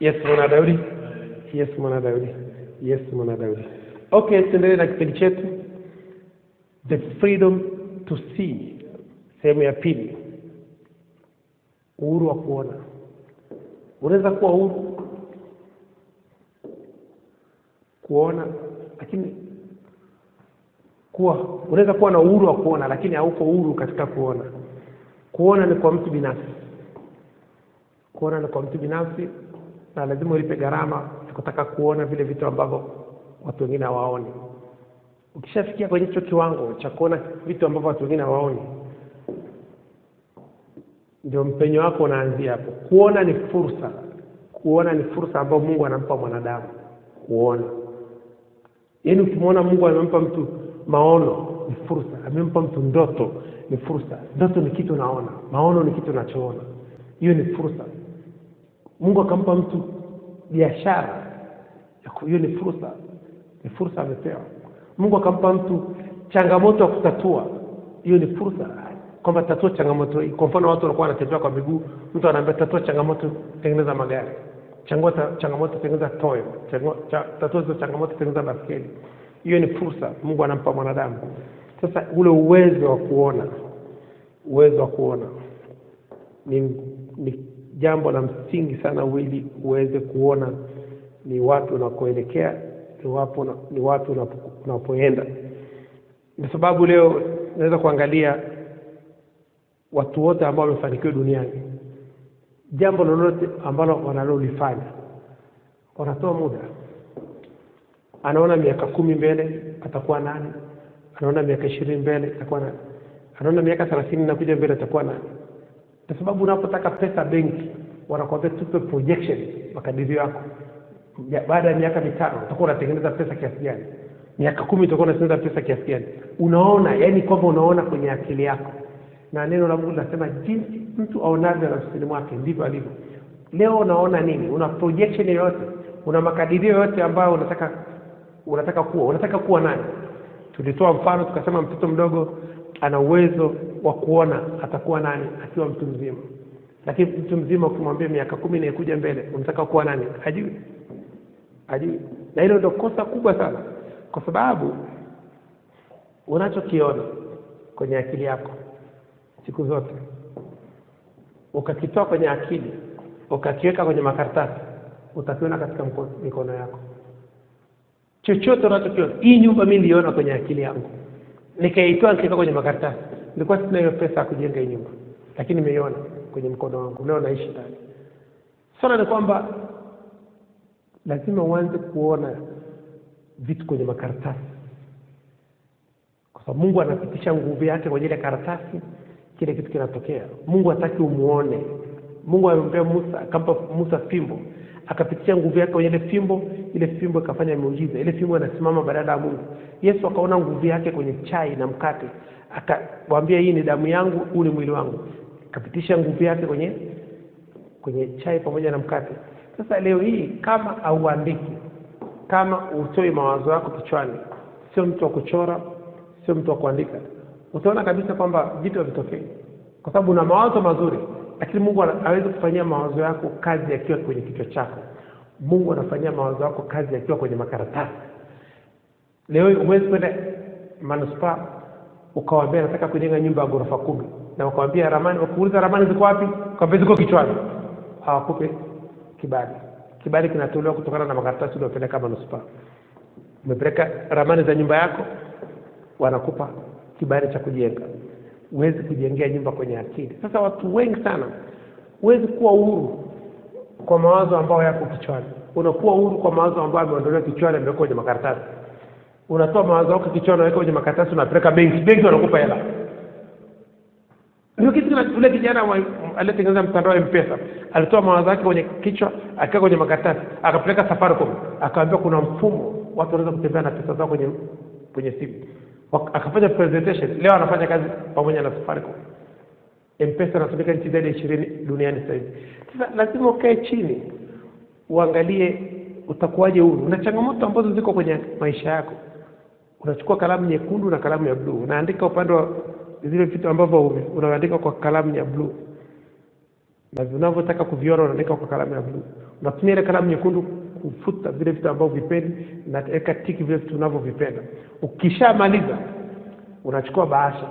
Yes, mwana Daudi. Yes, mwana Daudi. Yes, mwana Daudi. Okay, tuendelee na kipindi chetu. The freedom to see. Sehemu ya pili. Uhuru wa kuona. Unaweza kuwa huru kuona, lakini unaweza kuwa na uhuru wa kuona, lakini hauko huru katika kuona. Kuona ni kwa mtu binafsi. Kuona ni kwa mtu binafsi, na lazima ulipe gharama kutaka kuona vile vitu ambavyo watu wengine hawaoni. Ukishafikia kwenye hicho kiwango cha kuona vitu ambavyo watu wengine hawaoni, ndio mpenyo wako unaanzia hapo. Kuona ni fursa. Kuona ni fursa ambayo Mungu anampa mwanadamu kuona. Yaani ukimwona Mungu amempa mtu maono, ni fursa. Amempa mtu ndoto, ni fursa. Ndoto ni kitu naona, maono ni kitu unachoona. Hiyo ni fursa. Mungu akampa mtu biashara, hiyo ni fursa. Ni fursa amepewa. Mungu akampa mtu changamoto ya kutatua, hiyo ni fursa. Kwamba tatua changamoto hii. Kwa mfano watu wanakuwa wanatembea kwa miguu, mtu anaambia tatua changamoto, tengeneza magari. Changamoto tengeneza toyo. Tatua hizo changamoto, tengeneza baskeli. Hiyo ni fursa Mungu anampa mwanadamu. Sasa ule uwezo wa kuona ni jambo la msingi sana, ili uweze kuona ni watu unakoelekea, ni watu unapoenda. Kwa sababu leo naweza kuangalia watu wote ambao wamefanikiwa duniani, jambo lolote ambalo wanalolifanya, wanatoa muda. Anaona miaka 10 mbele atakuwa nani, anaona miaka 20 mbele atakuwa nani, anaona miaka 30 na kuja mbele atakuwa nani. Kwa sababu unapotaka pesa benki, wanakuambia tupe projection, makadirio yako. Baada ya miaka 5 utakuwa unatengeneza pesa kiasi gani, miaka 10 utakuwa unatengeneza pesa kiasi gani. Unaona, yani kwamba unaona kwenye akili yako. Na neno la Mungu linasema jinsi mtu aonavyo nafsini mwake ndivyo alivyo. Leo unaona nini? Una projection yoyote? Una makadirio yote ambayo unataka kuwa nani? Tulitoa mfano tukasema mtoto mdogo ana uwezo wa kuona atakuwa nani akiwa mtu mzima. Lakini mtu mzima ukimwambia miaka 10 inayokuja mbele unataka kuwa nani? Hajui. Na hilo ndio kosa kubwa sana. Kwa sababu unachokiona kwenye akili yako siku zote, ukakitoa kwenye akili, ukakiweka kwenye makaratasi, utakiona katika mikono yako. Chochote unachokiona, hii nyumba mimi niliona kwenye akili yangu, nikaitoa nikaweka kwenye makaratasi. Nilikuwa sina hiyo pesa ya kujenga hii nyumba, lakini nimeiona kwenye mkono wangu, leo naishi ndani. Swala ni kwamba lazima uanze kuona vitu kwenye makaratasi, kwa sababu Mungu anapitisha nguvu yake kwenye ile karatasi, kile kitu kinatokea. Mungu hataki umuone. Mungu alimwambia Musa, akampa Musa fimbo, akapitisha nguvu yake kwenye ile fimbo ikafanya muujiza. Ile fimbo inasimama badala ya Mungu. Yesu akaona nguvu yake kwenye chai na mkate, akamwambia hii ni damu yangu, huu ni mwili wangu. Akapitisha nguvu yake kwenye chai pamoja na mkate. Sasa leo hii kama hauandiki, kama utoi mawazo yako kichwani, sio mtu wa kuchora, sio mtu wa kuandika, utaona kabisa kwamba vitu havitokei. Kwa sababu una mawazo mazuri, lakini Mungu hawezi kufanyia mawazo yako kazi yakiwa kwenye kichwa chako. Mungu anafanyia mawazo yako kazi yakiwa kwenye makaratasi. Leo hii uwezi kwenda manispaa ukawaambia nataka kujenga nyumba ya ghorofa 10, na ukawaambia ramani, ukuuliza ramani ziko wapi? Kwamba ziko kichwani. Hawakupe kibali. Kibali kinatolewa kutokana na makaratasi uliyopeleka manispaa. Umepeleka ramani za nyumba yako, wanakupa kibali cha kujenga. Uwezi kujengea nyumba kwenye akili. Sasa watu wengi sana huwezi kuwa huru kwa mawazo ambayo yako kichwani. Unakuwa huru kwa mawazo ambayo yameondolewa kichwani, yamewekwa kwenye makaratasi. Unatoa mawazo yako kichwani, unaweka kwenye makaratasi, unapeleka benki wanakupa hela. Ndio kitu kile kijana aliyetengeneza mtandao wa M-Pesa, alitoa mawazo yake kwenye kichwa, akaweka kwenye makaratasi, akapeleka Safaricom, akaambia kuna mfumo watu wanaweza kutembea na pesa zao kwenye simu. Akafanya presentation. Leo anafanya kazi pamoja na Safaricom. M-Pesa inatumika nchi zaidi ya 20 duniani sasa hivi. Sasa lazima ukae chini uangalie utakuwaje huru. Una changamoto ambazo ziko kwenye maisha yako. Unachukua kalamu nyekundu na kalamu ya blue, unaandika upande wa zile vitu ambavyo unaandika kwa kalamu ya blue. na unavyotaka kuviona unaandika kwa kalamu ya blue. Unatumia ile kalamu nyekundu kufuta vile vitu ambavyo vipendi na weka tiki vile vitu unavyovipenda. Ukishamaliza unachukua bahasha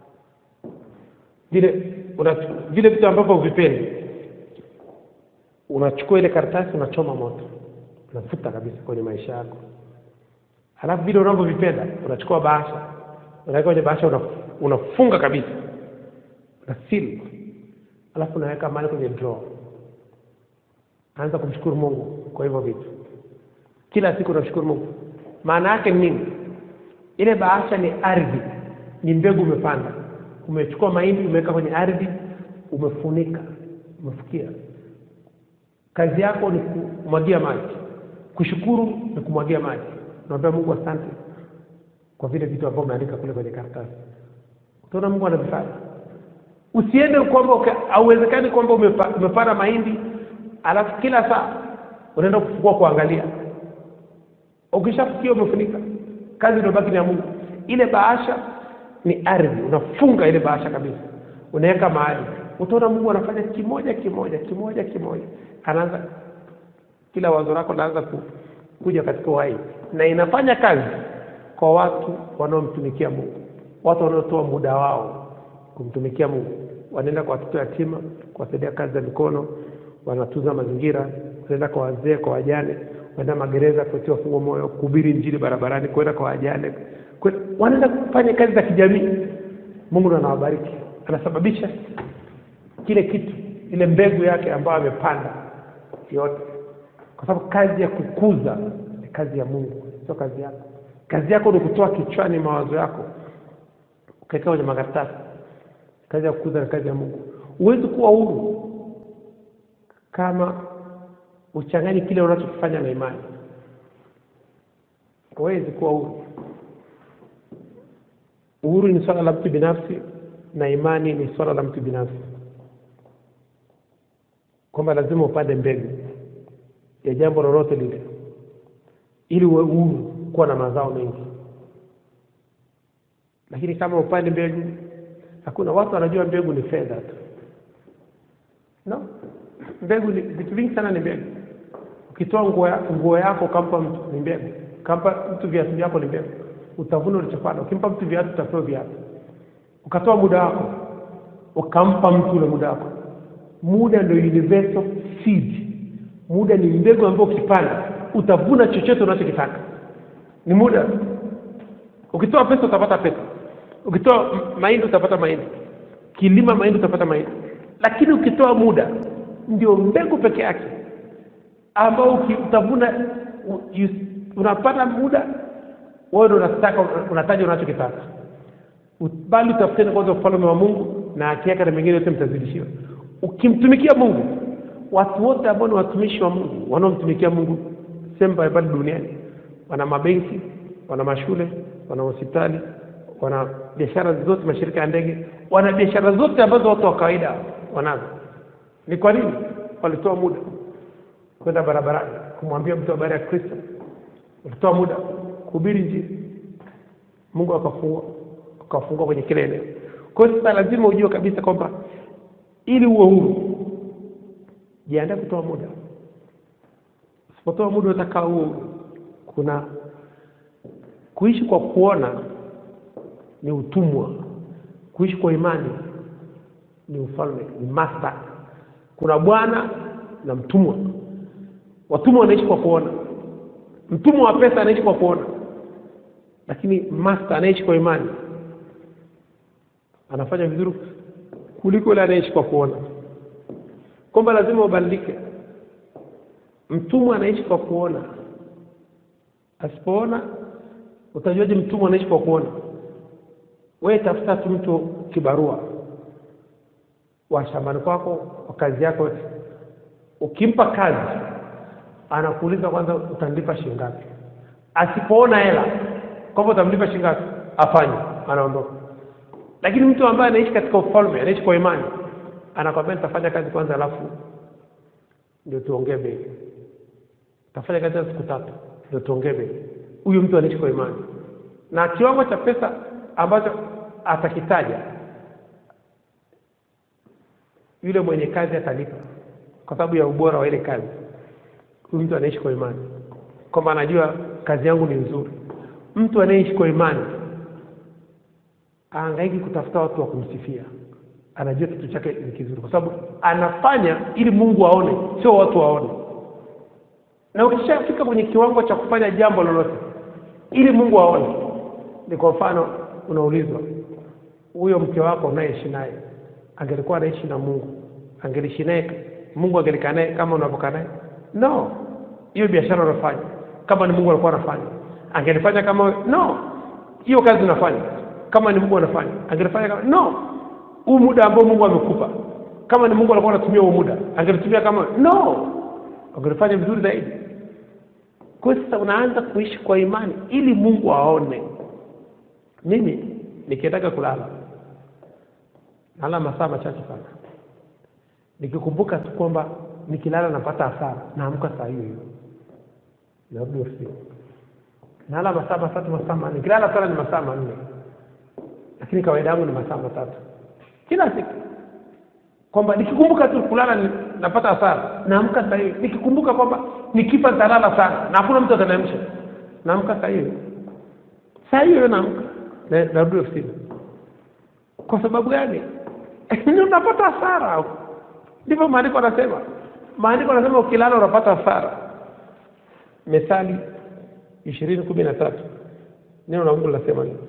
vile vitu ambavyo vipendi, unachukua ile karatasi unachoma moto, unafuta kabisa kwenye maisha yako. Halafu vile unavyovipenda unachukua bahasha, unaweka kwenye bahasha, unafunga kabisa na seal. Halafu unaweka mahali kwenye drawer. Anza kumshukuru Mungu kwa hivyo vitu. Kila siku unashukuru Mungu. Maana yake ni nini? Ile bahasha ni ardhi, ni mbegu umepanda. Umechukua mahindi umeweka kwenye ardhi, umefunika, umefukia. Kazi yako ni kumwagia maji. Kushukuru ni kumwagia maji. Naomba Mungu asante kwa vile vitu ambavyo umeandika kule kwenye karatasi. Utaona Mungu anavifanya. Usiende kwamba hauwezekani kwamba umepanda mahindi alafu kila saa unaenda kufukua kuangalia. Ukishafikia umefunika, kazi ndio baki ni ya Mungu. Ile bahasha ni ardhi, unafunga ile bahasha kabisa, unaweka mahali. Utaona Mungu anafanya kimoja. Anaanza kila wazo lako laanza kuja katika uhai, na inafanya kazi kwa watu wanaomtumikia Mungu, watu wanaotoa muda wao kumtumikia Mungu. Wanaenda kwa watoto yatima, kuwasaidia kazi za mikono, wanatuza mazingira, wanaenda kwa wazee, kwa wajane, wanaenda magereza kutia fungo moyo, kuhubiri injili barabarani, kwenda kwa wajane, wanaenda kufanya kazi za kijamii. Mungu anawabariki, anasababisha kile kitu, ile mbegu yake ambayo amepanda yote, kwa sababu kazi ya kukuza ni kazi ya Mungu, sio kazi yako. Kazi yako ni kutoa kichwani mawazo yako ukaweka kwenye makaratasi. Kazi ya kukuza ni kazi ya Mungu. Huwezi kuwa huru kama uchanganye kile unachokifanya na imani. Huwezi kuwa huru. Uhuru ni swala la mtu binafsi na imani ni swala la mtu binafsi. Kwamba lazima upande mbegu ya jambo lolote lile ili uwe huru kuwa na mazao mengi. Lakini kama upande mbegu, hakuna. Watu wanajua mbegu ni fedha tu. No? Mbegu ni vitu vingi sana, ni mbegu. Ukitoa nguo yako kampa mtu ni mbegu. Kampa mtu viatu vyako ni mbegu. Utavuna ulichopanda. Ukimpa mtu viatu utapewa viatu. Ukatoa muda wako ukampa mtu ule muda wako. Muda ndio universal seed. Muda ni mbegu ambayo ukipanda utavuna chochote unachokitaka. Ni muda. Ukitoa pesa utapata pesa. Ukitoa mahindi utapata mahindi. Kilima mahindi utapata mahindi. Lakini ukitoa muda ndio mbegu peke yake ambao utavuna, unapata muda. Wewe ndio unataja unachokitaka. Bali utafuteni kwanza ufalme wa Mungu na haki yake, na mengine yote mtazidishiwa. Ukimtumikia Mungu, watu wote ambao ni watumishi wa Mungu, wanaomtumikia Mungu semba pale duniani, wana mabenki, wana mashule, wana hospitali, wana biashara zote, mashirika ya ndege, wana biashara zote ambazo watu wa kawaida wanazo. Ni kwa nini? Walitoa muda kwenda barabarani kumwambia mtu habari ya Kristo. Walitoa muda kuhubiri injili. Mungu akafungua kwenye kile eneo. Kwa hiyo sasa lazima ujue kabisa kwamba ili uwe huru, jiandae kutoa muda. Usipotoa muda utakaa huru. Kuna kuishi kwa kuona ni utumwa. Kuishi kwa imani ni ufalme, ni master. Kuna bwana na mtumwa. Watumwa wanaishi kwa kuona. Mtumwa wa pesa anaishi kwa kuona. Lakini master anaishi kwa imani. Anafanya vizuri kuliko yule anaishi kwa kuona. Kwamba lazima ubadilike. Mtumwa anaishi kwa kuona. Asipoona utajuaje mtumwa anaishi kwa kuona? Wewe tafuta tu mtu kibarua wa shambani kwako, wa kazi yako. Ukimpa kazi, anakuuliza kwanza utanilipa shilingi ngapi. Asipoona hela, kwamba utamlipa shilingi ngapi, afanye, anaondoka. Lakini mtu ambaye anaishi katika ufalme, anaishi kwa imani, anakwambia nitafanya kazi kwanza alafu ndio tuongee bei. Tafanya kazi siku 3 ndio tuongee bei. Huyo mtu anaishi kwa imani. Na kiwango cha pesa ambacho atakitaja, yule mwenye kazi atalipa kwa sababu ya ubora wa ile kazi. Huyu mtu anaishi kwa imani, kwamba anajua kazi yangu ni nzuri. Mtu anaishi kwa imani haangaiki kutafuta watu wa kumsifia, anajua kitu chake ni kizuri, kwa sababu anafanya ili Mungu aone, sio watu waone. Na ukishafika kwenye kiwango cha kufanya jambo lolote ili Mungu aone, ni kwa mfano unaulizwa, huyo mke wako unaishi naye angelikuwa anaishi na Mungu, angelishi naye Mungu, angelikaa naye kama unavyokaa naye? No. Hiyo biashara unafanya kama ni Mungu alikuwa anafanya, angelifanya kama no. Hiyo kazi unafanya kama ni Mungu anafanya, angelifanya kama no. Huu muda ambao Mungu amekupa, kama ni Mungu alikuwa anatumia huo muda, angelitumia kama no. Angelifanya vizuri zaidi. Kwa sasa unaanza kuishi kwa imani ili Mungu aone. Mimi nikitaka kulala nalala masaa machache sana, nikikumbuka tu kwamba nikilala napata hasara, naamka saa hiyo narudi ofisini. Nalala masaa 3 nikilala sana ni masaa 4, lakini kawaida yangu ni masaa 3 kila siku. Kwamba nikikumbuka tu kulala napata hasara, naamka saa hiyo. Nikikumbuka kwamba nikifa nitalala sana na hakuna mtu ataniamsha, naamka saa hiyo naamka narudi ofisini. Kwa sababu gani? Ndio unapata hasara. Ndivyo maandiko yanasema. Maandiko yanasema ukilala unapata hasara. Methali 20:13 neno la Mungu linasema nini?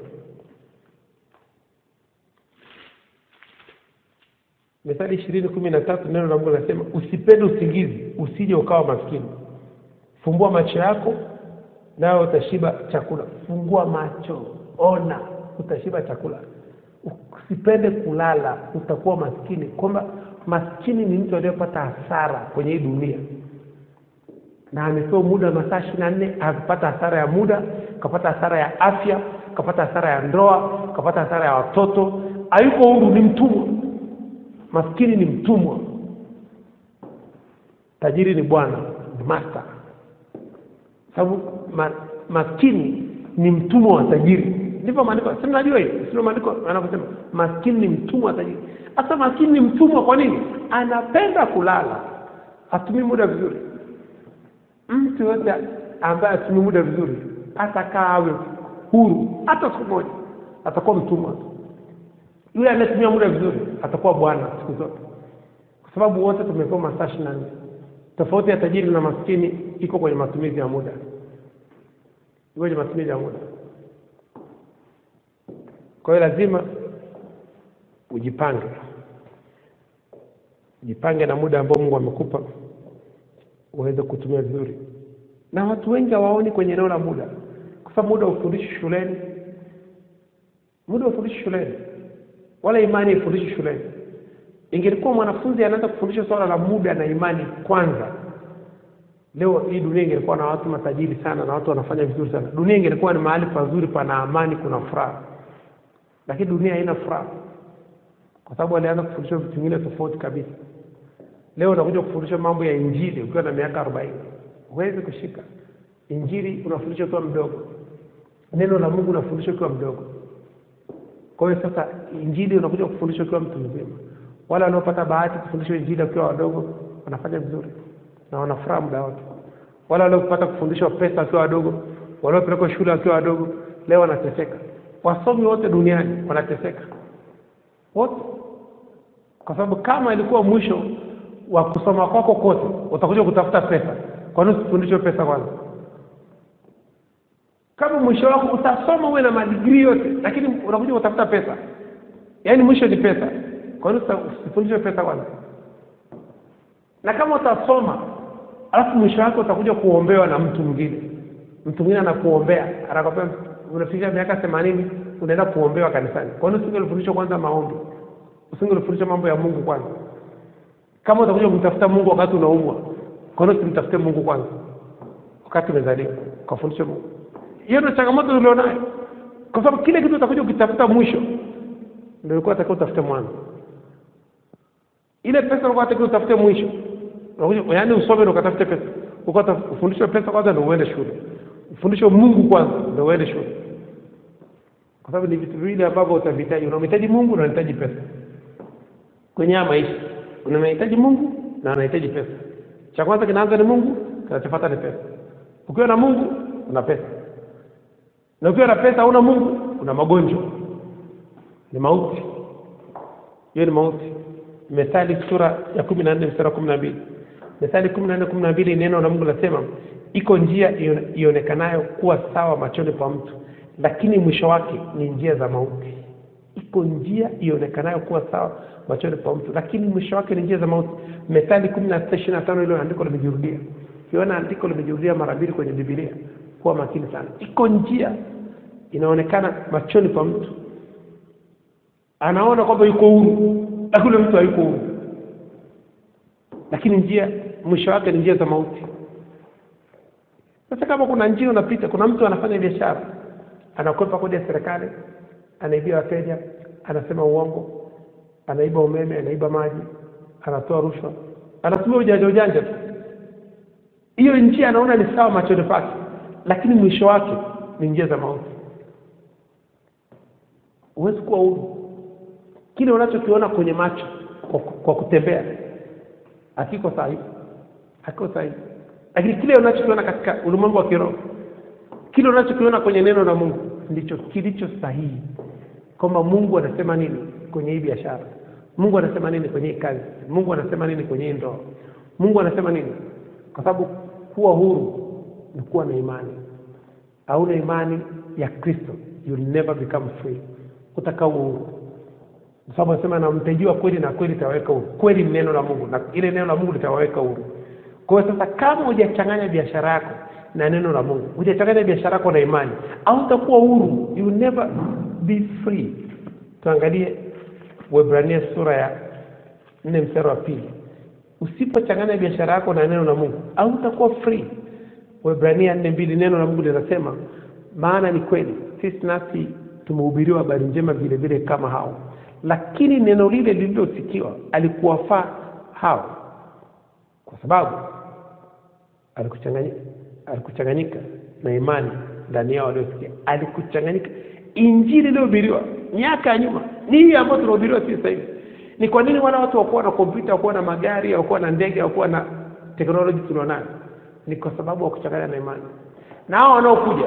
Methali 20:13 neno la Mungu linasema, usipende usingizi usije ukawa maskini. Fumbua macho yako nao utashiba chakula. Fungua macho, ona, utashiba chakula. Usipende kulala, utakuwa maskini. Kwamba maskini ni mtu aliyepata hasara kwenye hii dunia, na amepewa muda masaa 24, akapata hasara ya muda, kapata hasara ya afya, kapata hasara ya ndoa, kapata hasara ya watoto. Hayuko huru, ni mtumwa. Maskini ni mtumwa, tajiri ni bwana, ni master. Sababu maskini ni mtumwa wa tajiri. Ndivyo maandiko. Sasa unajua hiyo, sio maandiko anaposema maskini ni mtumwa wa tajiri. Hata maskini ni mtumwa kwa nini? Anapenda kulala, atumie muda vizuri. Mtu yote ambaye atumie muda vizuri atakaa awe huru hata siku moja, atakuwa mtumwa. Yule anayetumia muda vizuri atakuwa bwana siku zote, kwa sababu wote tumepewa masaa 24. Tofauti ya tajiri na maskini iko kwenye matumizi ya muda. Kwenye matumizi ya muda. Kwa hiyo lazima ujipange. Jipange na muda ambao Mungu amekupa uweze kutumia vizuri. Na watu wengi hawaoni kwenye eneo la muda, kwa sababu muda ufundishwi shuleni. Muda ufundishwi shuleni, wala imani ifundishwi shuleni. Ingelikuwa mwanafunzi anaanza kufundisha swala la muda na imani kwanza, leo hii dunia ingekuwa na watu matajiri sana na watu wanafanya vizuri sana. Dunia ingekuwa ni mahali pazuri, pana amani, kuna furaha. Lakini dunia haina furaha, kwa sababu alianza kufundisha vitu vingine tofauti kabisa. Leo unakuja kufundisha mambo ya injili ukiwa na miaka 40. Huwezi kushika. Injili unafundisha ukiwa mdogo. Neno la Mungu unafundisha ukiwa mdogo. Kwa hiyo sasa injili unakuja kufundisha ukiwa mtu mzima. Wale wanaopata bahati kufundishwa injili wakiwa wadogo wanafanya vizuri na wanafuraha muda wote. Wale waliopata kufundishwa pesa wakiwa wadogo, waliopelekwa shule wakiwa wadogo, leo wanateseka. Wasomi wote duniani wanateseka wote, kwa sababu kama ilikuwa mwisho wa kusoma kwako kote utakuja kutafuta pesa, kwa nini usifundishwe pesa kwanza? Kama mwisho wako utasoma uwe na madigrii yote, lakini unakuja kutafuta pesa, yaani mwisho ni pesa, kwa nini usifundishwe pesa kwanza? Na kama utasoma alafu mwisho wako utakuja kuombewa na mtu mwingine anakuombea, anakwambia unafika miaka 80 unaenda kuombewa kanisani, kwa nini usingelifundishwa kwanza maombi? Usingelifundishwa mambo ya Mungu kwanza? Kama utakuja kumtafuta Mungu wakati unaumwa, kwa nini usimtafute Mungu kwanza wakati umezaliwa, kufundisha Mungu? Hiyo ndio changamoto ulionayo, kwa sababu kile kitu utakuja ukitafuta mwisho ndio ulikuwa unataka utafute mwanzo. Ile pesa ulikuwa unataka utafute mwisho, yaani usome ndio ukatafute pesa. Ukata ufundishwe pesa kwanza ndio uende shule, ufundishwe Mungu kwanza ndio uende shule, kwa sababu ni vitu vile ambavyo utavihitaji. Unahitaji Mungu na unahitaji pesa kwenye maisha. unahitaji Mungu na unahitaji pesa. Cha kwanza kinaanza ni Mungu, kinachofuata ni pesa. Ukiwa na Mungu una pesa, na ukiwa na pesa una Mungu una magonjwa, ni mauti. Hiyo ni mauti. Methali sura ya 14 mstari wa 12. Methali 14:12 neno la Mungu linasema, iko njia ionekanayo kuwa sawa machoni pa mtu, lakini mwisho wake ni njia za mauti. Iko njia ionekanayo kuwa sawa machoni pa mtu, lakini mwisho wake ni njia za mauti. Methali 16:25 ile andiko limejirudia. Ukiona andiko limejirudia mara mbili kwenye Biblia, kuwa makini sana. Iko njia inaonekana machoni pa mtu, anaona kwamba yuko huru, lakini mtu hayuko huru. Lakini njia mwisho wake ni njia za mauti. Sasa kama kuna njia unapita, kuna mtu anafanya biashara, anakwepa kodi ya serikali, anaibia wateja, anasema uongo, anaiba umeme, anaiba maji, anatoa rushwa, anatumia ujanja tu. Hiyo njia anaona ni sawa machoni pake, lakini mwisho wake ni njia za mauti. Huwezi kuwa huru. Kile unachokiona kwenye macho kwa kutembea hakiko sahihi. Hakiko sahihi. Lakini kile unachokiona katika ulimwengu wa kiroho, kile unachokiona kwenye neno la Mungu ndicho kilicho sahihi. Kwamba Mungu anasema nini kwenye hii biashara? Mungu anasema nini kwenye hii kazi? Mungu anasema nini kwenye hii ndoa? Mungu anasema nini? Kwa sababu kuwa huru ni kuwa na imani. Hauna imani ya Kristo, you'll never become free. Utakaa huru. Kwa sababu anasema na mtajua kweli na kweli itawaweka huru. Kweli ni neno la Mungu na ile neno la Mungu litawaweka huru. Kwa hiyo sasa kama hujachanganya biashara yako na neno la Mungu, hujachanganya biashara yako na imani, au utakuwa huru, you will never be free. Tuangalie Waebrania sura ya 4 mstari wa 2. Usipochanganya biashara yako na neno la Mungu, au utakuwa free. Waebrania 4:2 neno la Mungu linasema, maana ni kweli sisi nasi tumehubiriwa habari njema vile vile kama hao, lakini neno lile lililosikiwa alikuwafaa hao, kwa sababu alikuchanganyika na imani ndani yao waliosikia. Alikuchanganyika. Injili iliyohubiriwa miaka ya nyuma ni hii ambayo tunahubiriwa sasa hivi. Ni kwa nini wale watu wakuwa na kompyuta, wakuwa na magari, wakuwa na ndege, wakuwa na teknolojia tulionayo? Ni kwa sababu wa kuchanganya na imani. Na hao wanaokuja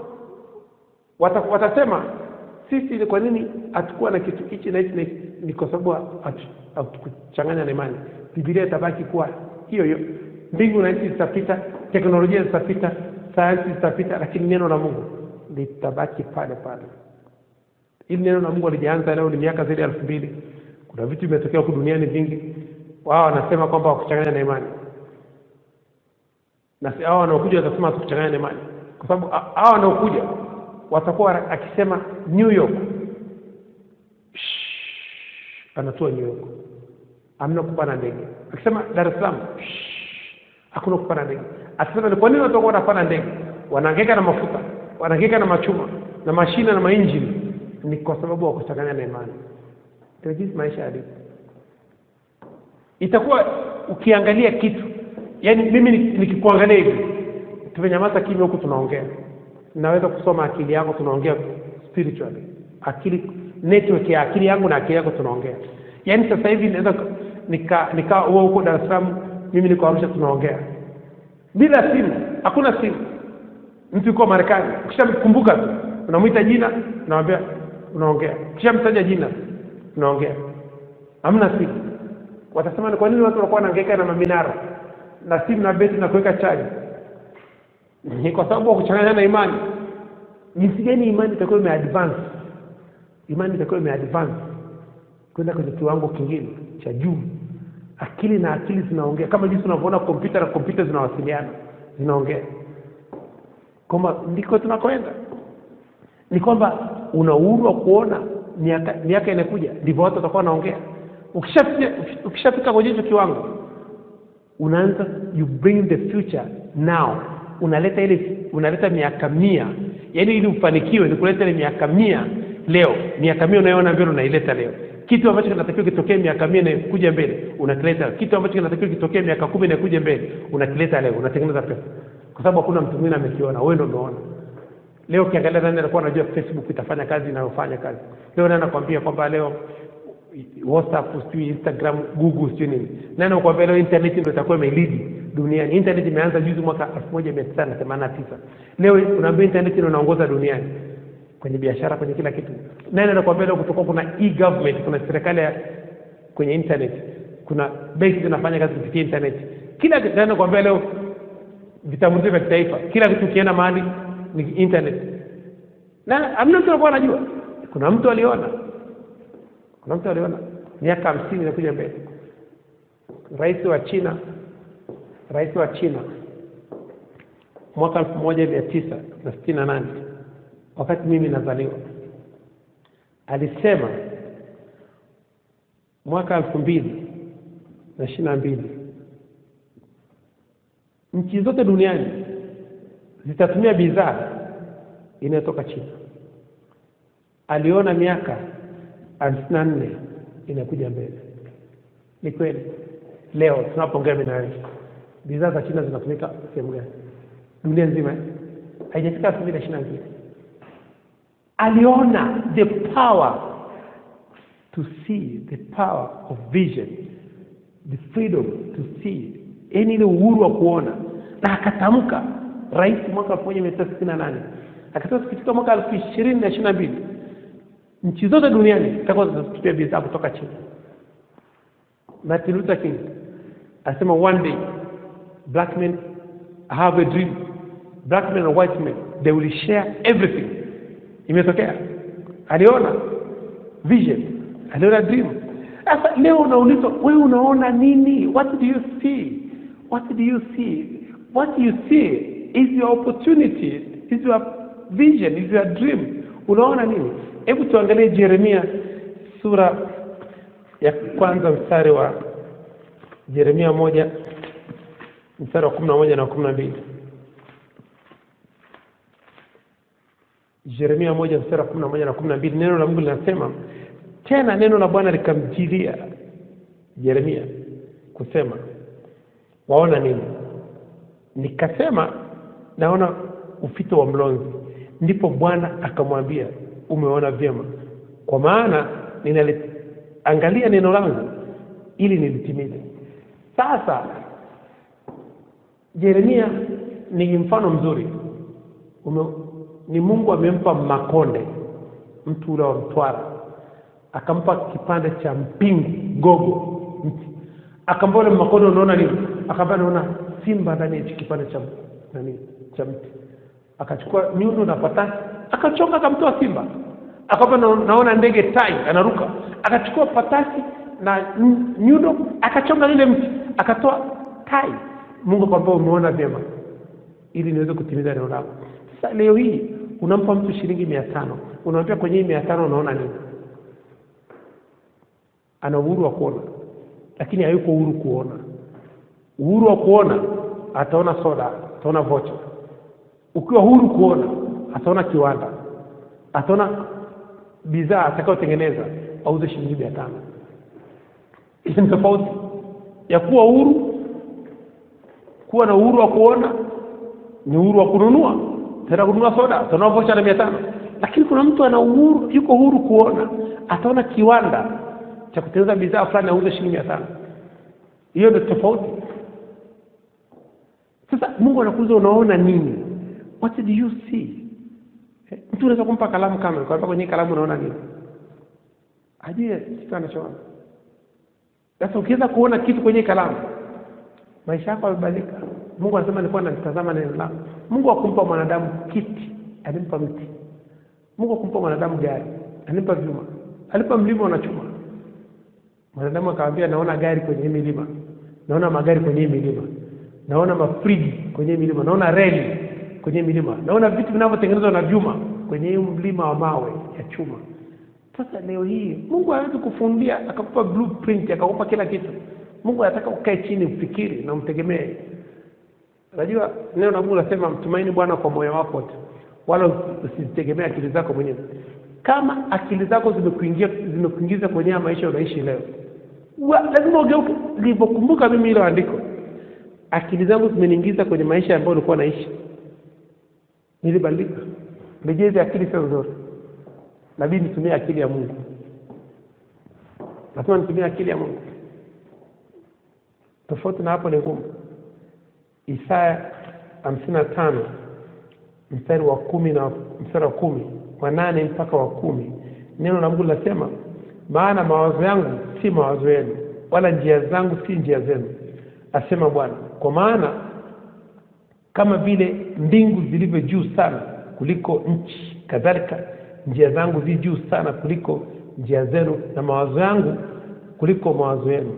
watasema sisi ni kwa nini hatakuwa na kitu hichi na hichi? Ni kwa sababu hatukuchanganya na imani. Biblia itabaki kuwa hiyo hiyo. Mbingu na nchi zitapita, teknolojia zitapita, sayansi zitapita, lakini neno la Mungu litabaki pale pale. Ili neno la Mungu alianza leo ni miaka zaidi ya 2000. Kuna vitu vimetokea huko duniani vingi. Wao wanasema kwamba wakuchanganya na imani. Na si hao wanaokuja watasema wakuchanganya na imani. Kwa sababu hao wanaokuja watakuwa akisema New York, anatua New York, hamna kupanda ndege. Akisema Dar es Salaam, hakuna kupanda ndege. Akisema ni kwa nini watu wanapanda ndege? Wanahangaika na mafuta, wanahangaika na machuma na mashine na mainjini. Ni kwa sababu wa kuchanganya na imani. Ndio jinsi maisha yalivyo. Itakuwa ukiangalia kitu, yani mimi nikikuangalia hivi, tumenyamaza kimya huku tunaongea. Naweza kusoma akili yako, tunaongea spiritually. Akili, network ya akili yangu na akili yako tunaongea. Yani sasa hivi naweza nika wewe huko Dar es Salaam, mimi niko Arusha, tunaongea bila simu. Hakuna simu. Mtu yuko Marekani, kisha mkumbuka unamuita jina, unamwambia unaongea. Kisha mtaja jina, unaongea. Hamna simu. Watasema ni kwa nini watu wanakuwa wanahangaika na maminara na simu na beti na kuweka chaji? Ni kwa sababu kuchanganya na imani. Jinsi gani imani itakuwa imeadvance? Imani itakuwa imeadvance kwenda kwenye kiwango kingine cha juu. Akili na akili zinaongea, kama jinsi unavyoona kompyuta na kompyuta zinawasiliana, zinaongea. Kama ndiko tunakoenda. Ni kwamba una uhuru wa kuona miaka inakuja, ndivyo watu watakuwa wanaongea. Ukishafika kwenye hicho kiwango, unaanza, you bring the future now. Unaleta miaka 100. Yaani ili ufanikiwe ni kuleta ile miaka 100 leo. Miaka 100 unayoona mbele unaileta leo. Kitu ambacho kinatakiwa kitokee miaka 100 na kuja mbele unakileta. Kitu ambacho kinatakiwa kitokee miaka 10 na kuja mbele unakileta leo. Unatengeneza pesa. Kwa sababu hakuna mtu mwingine amekiona, wewe ndio umeona. Leo ukiangalia nani anakuwa anajua Facebook itafanya kazi inayofanya kazi. Leo nani anakuambia kwamba leo WhatsApp, sijui Instagram, Google, sijui nini. Nani anakuambia leo internet ndio itakuwa imelidi duniani? Internet imeanza juzi mwaka 1989. Leo unaambia internet ndio inaongoza duniani kwenye biashara, kwenye kila kitu. Nani anakuambia leo kutoka kuna e-government, kuna serikali kwenye internet, kuna benki zinafanya kazi kupitia internet. Kila kitu. Nani anakuambia leo vitambulisho vya taifa, kila kitu kienda mahali ni internet? Na amna mtu alikuwa anajua. Kuna mtu aliona miaka 50 inakuja mbele. Rais wa China mwaka 1968, wakati mimi nazaliwa, alisema mwaka 2022 nchi zote duniani zitatumia bidhaa inayotoka China. Aliona miaka 54 inakuja mbele. Ni kweli. Leo tunapoongea mimi na wewe, bidhaa za China zinatumika sehemu gani? Dunia nzima. Haijafika 2022. Aliona the power to see, the power of vision, the freedom to see, ile uhuru wa kuona, na akatamka rais mwaka 1968 akasema katika mwaka 2022 nchi zote duniani zitakuwa zinatupia bidhaa kutoka China. Martin Luther King alisema one day black men have a dream, black men and white men, they will share everything. Imetokea. Aliona vision, aliona dream. Sasa leo unaulizwa, wewe unaona nini? What do you see? What do you see? What you see is your opportunity, is your vision, is your dream. Unaona nini? Hebu tuangalie Yeremia sura ya kwanza mstari wa Yeremia 1 mstari wa 11 na 12. Yeremia 1 mstari wa 11 na 12, neno la Mungu linasema, tena neno la Bwana likamjilia Yeremia kusema, waona nini? Nikasema, naona ufito wa mlonzi. Ndipo Bwana akamwambia, umeona vyema, kwa maana angalia neno langu ili nilitimize. Sasa Yeremia ni mfano mzuri. Ni Mungu amempa Makonde, mtu ule wa Mtwara, akampa kipande cha mpingu gogo mti. Akamwambia Makonde, unaona nini? Akamwambia, naona simba ndani ya kipande cha mti. Akachukua nyundo na patasi, akachonga, akamtoa simba. Akamwambia, naona ndege tai anaruka. Akachukua patasi na nyundo, akachonga ile mti, akatoa tai. Mungu akamwambia, umeona vyema ili niweze kutimiza neno lako. Sasa leo hii unampa mtu shilingi 500, unamwambia kwenye 500 unaona nini? Ana uhuru wa kuona, lakini hayuko uhuru kuona. Uhuru wa kuona, ataona soda, ataona vocha. Ukiwa huru kuona, ataona kiwanda, ataona bidhaa atakayotengeneza, auze shilingi 500. Hiyo ni tofauti ya kuwa huru. Kuwa na uhuru wa kuona ni uhuru wa kununua. Tena kununua soda, ataona vocha na 500. Lakini kuna mtu ana uhuru, yuko huru kuona, ataona kiwanda cha kutengeneza bidhaa fulani, auze shilingi 500. Hiyo ndio tofauti. Sasa Mungu anakuuliza, unaona nini? What do you see? Mtu unaweza kumpa kalamu kama, kwa kwenye kalamu unaona nini? Ajie kitu anachoona. Sasa ukiweza kuona kitu kwenye kalamu, maisha yako yabadilika. Mungu anasema nilikuwa natazama neno lako. Mungu akumpa mwanadamu kiti, alimpa mti. Mungu akumpa mwanadamu gari, alimpa vyuma. Alipa mlima na chuma. Mwanadamu akamwambia, naona gari kwenye milima, naona magari kwenye milima, naona mafriji kwenye milima, naona reli kwenye milima, naona vitu vinavyotengenezwa na vyuma kwenye mlima wa mawe ya chuma. Sasa leo hii Mungu hawezi kufundia akakupa blueprint, akakupa kila kitu. Mungu anataka ukae chini ufikiri na umtegemee. Unajua neno la Mungu linasema, mtumaini Bwana kwa moyo wako wote, wala usitegemee akili zako mwenyewe. Kama akili zako zimekuingiza kwenye maisha unaishi leo, lazima ugeuke. Nilipokumbuka mimi ile andiko, akili zangu zimeniingiza kwenye maisha ambayo nilikuwa naishi, nilibadilika. Rejeza akili sio nzuri. Nabii nitumie akili ya Mungu. lazima nitumie akili ya Mungu. Tofauti na hapo ni ngumu. Isaya 55 mstari wa 10 na mstari wa 10 wa 8 mpaka wa 10, neno la Mungu linasema, maana mawazo yangu si mawazo yenu, wala njia zangu si njia zenu, asema Bwana. Kwa maana kama vile mbingu zilivyo juu sana kuliko nchi, kadhalika njia zangu zi juu sana kuliko njia zenu, na mawazo yangu kuliko mawazo yenu.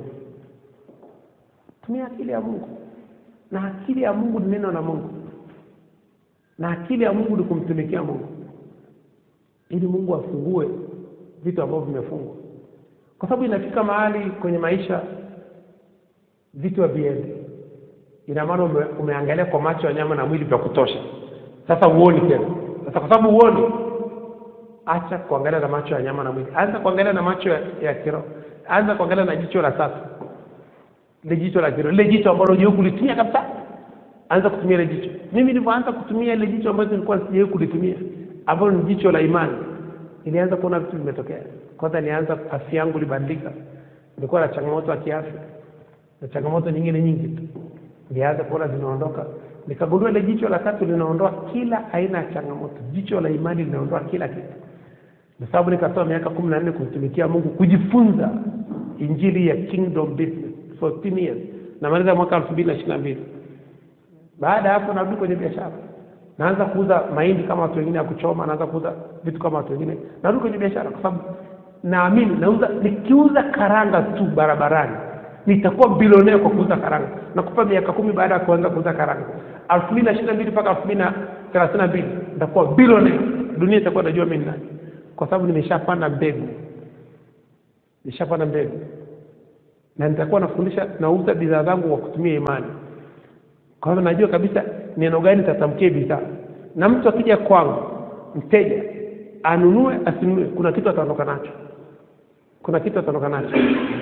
Tumia akili ya Mungu. Na akili ya Mungu ni neno la Mungu. Na akili ya Mungu ni kumtumikia Mungu, ili Mungu afungue vitu ambavyo vimefungwa. Kwa sababu inafika mahali kwenye maisha vitu haviendi. Ina maana umeangalia kwa macho ya nyama na mwili vya kutosha. Sasa uoni tena. Sasa kwa sababu uoni, acha kuangalia na macho ya nyama na mwili. Anza kuangalia na macho ya kiroho. Anza kuangalia na jicho la sasa. Ile jicho la kiroho, ile jicho ambalo unajua kulitumia kabisa. Anza kutumia ile jicho. Mimi nilipoanza kutumia ile jicho ambalo nilikuwa sijui kulitumia, ambalo ni jicho la imani, nilianza kuona vitu vimetokea. Kwanza nianza afya yangu libadilika. Nilikuwa na changamoto ya kiafya, na changamoto nyingine nyingi tu. Nilianza kuona zinaondoka. Nikagundua ile jicho la tatu linaondoa kila aina ya changamoto. Jicho la imani linaondoa kila kitu. Kwa sababu nikatoa miaka 14 kumtumikia Mungu, kujifunza injili ya kingdom business for 10 years. Na maliza mwaka 2022. Baada ya hapo narudi kwenye biashara. Naanza kuuza mahindi kama watu wengine ya kuchoma, naanza kuuza vitu kama watu wengine. Narudi kwenye biashara kwa sababu naamini nikiuza karanga tu barabarani nitakuwa bilionea kwa kuuza karanga. Nakupa miaka 10 baada ya kuanza kuuza karanga. 2022 mpaka 2032 nitakuwa bilionea. Dunia itakuwa inajua mimi nani. Kwa sababu nimeshapanda mbegu. Nimeshapanda mbegu. Na nitakuwa nafundisha nauza bidhaa zangu kwa kutumia imani. Kwa hivyo najua kabisa neno gani nitatamkia bidhaa. Na mtu akija kwangu, mteja anunue asinunue, kuna kitu ataondoka nacho. Kuna kitu ataondoka nacho.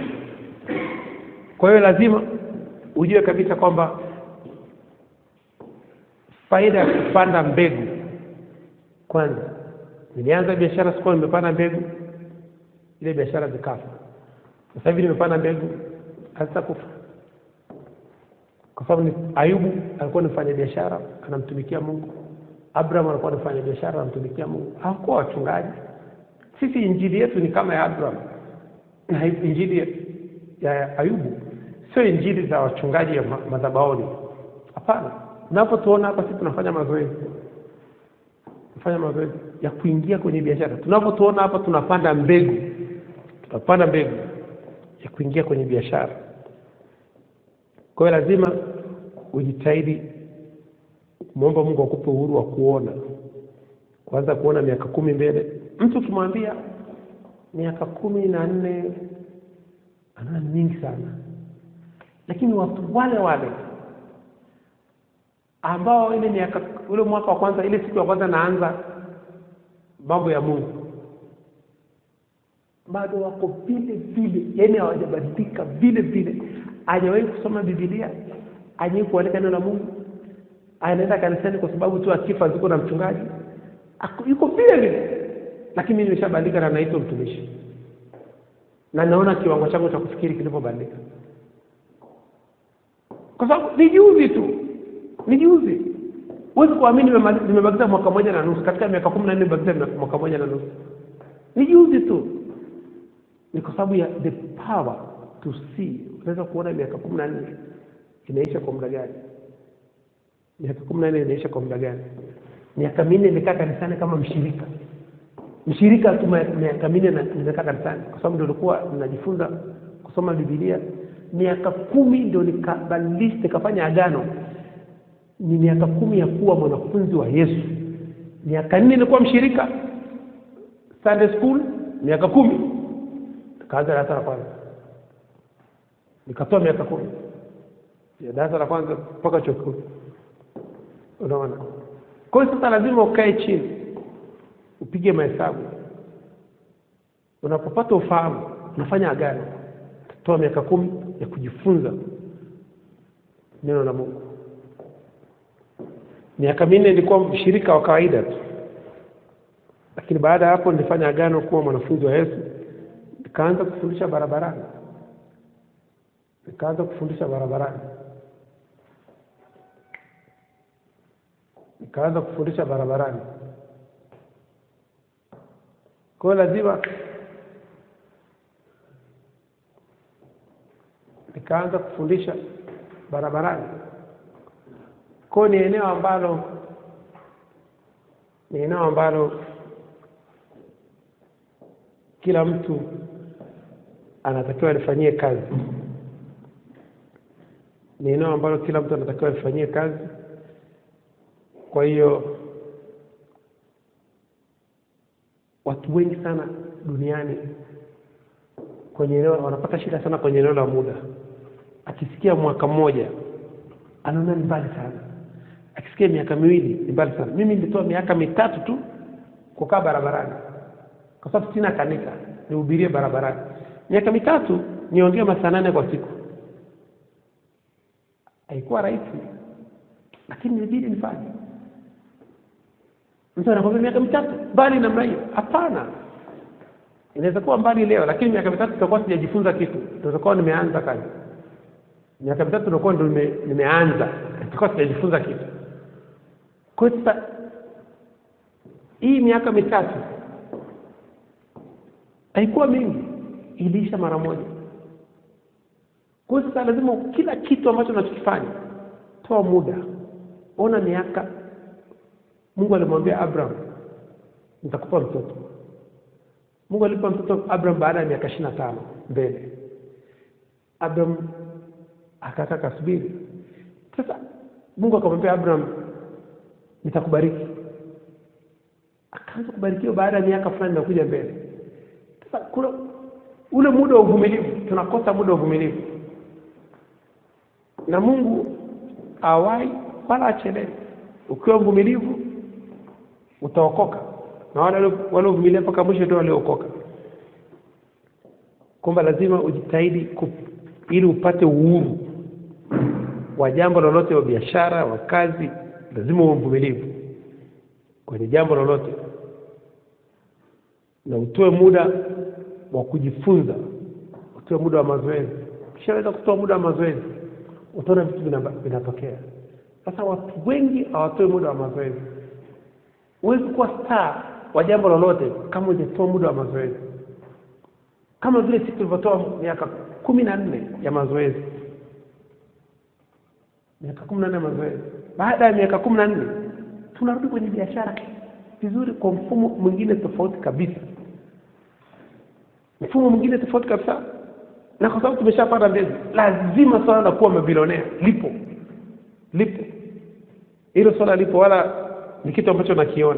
Kwa hiyo lazima ujue kabisa kwamba faida ya kupanda mbegu. Kwanza nilianza biashara sikuwa nimepanda mbegu, ile biashara zikafa. Sasa hivi nimepanda mbegu, hazitakufa. Kwa sababu Ayubu alikuwa anafanya biashara, anamtumikia Mungu. Abraham alikuwa anafanya biashara, anamtumikia Mungu. Hawakuwa wachungaji. Sisi injili yetu ni kama ya Abraham. Na injili ya Ayubu sio injili za wachungaji ya madhabahuni. Hapana. Tunapotuona hapa sisi tunafanya mazoezi. Tunafanya mazoezi ya kuingia kwenye biashara. Tunapotuona hapa tunapanda mbegu. Tunapanda mbegu ya kuingia kwenye biashara. Kwa hiyo lazima ujitahidi muombe Mungu akupe uhuru wa kuona. Kwanza kuona miaka 10 mbele. Mtu kimwambia miaka 14 ana mingi sana. Lakini watu wale ambao ule mwaka wa kwanza, ile siku ya kwanza naanza mambo ya Mungu, bado wako vile, yani hawajabadilika vile. Hajawahi kusoma Biblia, hajawahi kuandika neno la Mungu, anaenda kanisani kwa sababu tu akifa ziko na mchungaji, yuko vile. Lakini mimi nimeshabadilika na naitwa mtumishi, na naona kiwango changu cha kufikiri kilipobadilika. Kwa sababu ni juzi tu. Wewe kuamini nimebakiza mwaka 1.5 katika miaka 14 nimebakiza mwaka 1.5. Ni juzi tu. Ni kwa sababu ya the power to see. Unaweza kuona miaka 14 inaisha kwa muda gani? Miaka 14 inaisha kwa muda gani? Miaka 4 nilikaa kanisani kama mshirika. Mshirika tu miaka 4 nilikaa kanisani kwa sababu ndio nilikuwa ninajifunza kusoma Biblia. Miaka 10 ndio nikabadilisha, nikafanya agano. Ni miaka 10 ya kuwa mwanafunzi wa Yesu. Miaka 4 nilikuwa mshirika Sunday school, miaka 10 nikaanza darasa la kwanza. Nikatoa miaka 10 ya darasa la kwanza mpaka chuo kikuu. Unaona? Kwa hiyo sasa lazima ukae chini, upige mahesabu. Unapopata ufahamu, unafanya agano. Toa miaka 10 ya kujifunza neno la Mungu. Miaka 4 nilikuwa mshirika wa kawaida tu. Lakini baada ya hapo nilifanya agano kuwa mwanafunzi wa Yesu. nikaanza kufundisha barabarani. Kwa lazima nikaanza kufundisha barabarani. Kwa ni eneo ambalo kila mtu anatakiwa alifanyie kazi. Kwa hiyo watu wengi sana duniani kwenye eneo wanapata shida sana kwenye eneo la muda. Akisikia mwaka mmoja anaona ni mbali sana. Akisikia miaka 2 ni mbali sana. Mimi nilitoa miaka 3 tu kukaa barabarani. Kwa sababu sina kanisa, nihubirie barabarani. Miaka 3 niongee masaa 8 kwa siku. Haikuwa rahisi, lakini nilibidi nifanye. Mtu anakwambia miaka 3 mbali namna hiyo. Hapana. Inaweza kuwa mbali leo, lakini miaka 3 tutakuwa sijajifunza kitu. Tutakuwa nimeanza kazi. Miaka 3 tutakuwa ndio nimeanza, tutakuwa sijajifunza kitu. Kwa sasa hii miaka 3 haikuwa mingi, iliisha mara moja. Kwa sasa lazima kila kitu ambacho unachokifanya toa muda. Ona miaka. Mungu alimwambia Abraham, nitakupa mtoto. Mungu alipa mtoto Abraham baada ya miaka 25 mbele. Abraham akakaa kasubiri. Sasa Mungu akamwambia Abraham, nitakubariki. Akaanza kubarikiwa baada ya miaka fulani na kuja mbele. Sasa kuna ule muda wa uvumilivu, tunakosa muda wa uvumilivu. Na Mungu hawai wala achelewi. Ukiwa mvumilivu utaokoka. Na wale uvumilia mpaka mwisho ndio waliokoka. Kwamba lazima ujitahidi ili upate uhuru wa jambo lolote, wa biashara, wa kazi. Lazima uwe mvumilivu kwenye jambo lolote, na utoe muda wa kujifunza, utoe muda wa mazoezi. Kisha kutoa muda wa mazoezi, utaona vitu vinatokea. Sasa watu wengi hawatoi muda wa mazoezi. Huwezi kuwa star wa jambo lolote kama hujatoa muda wa mazoezi. Kama vile sisi tulivyotoa miaka 14 ya mazoezi. Miaka 14 ya mazoezi. Baada ya miaka 14 tunarudi kwenye biashara vizuri kwa mfumo mwingine tofauti kabisa. Na kwa sababu tumeshapata mbele, lazima swala la kuwa mabilionea lipo. Hilo swala lipo, wala ni kitu ambacho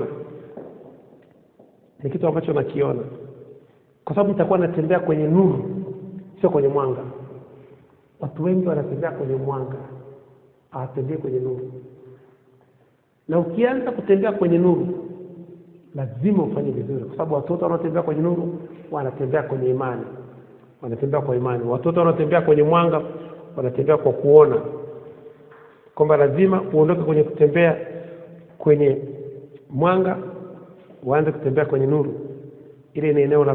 nakiona. Kwa sababu nitakuwa natembea kwenye nuru, sio kwenye mwanga. Watu wengi wanatembea kwenye mwanga, hawatembei kwenye nuru. Na ukianza kutembea kwenye nuru, lazima ufanye vizuri, kwa sababu watoto wanaotembea kwenye nuru wanatembea kwenye imani. Watoto wanaotembea kwenye mwanga wanatembea kwa kuona. Kwamba lazima uondoke kwenye kutembea kwenye mwanga, uanze kutembea kwenye nuru. Ile ni eneo la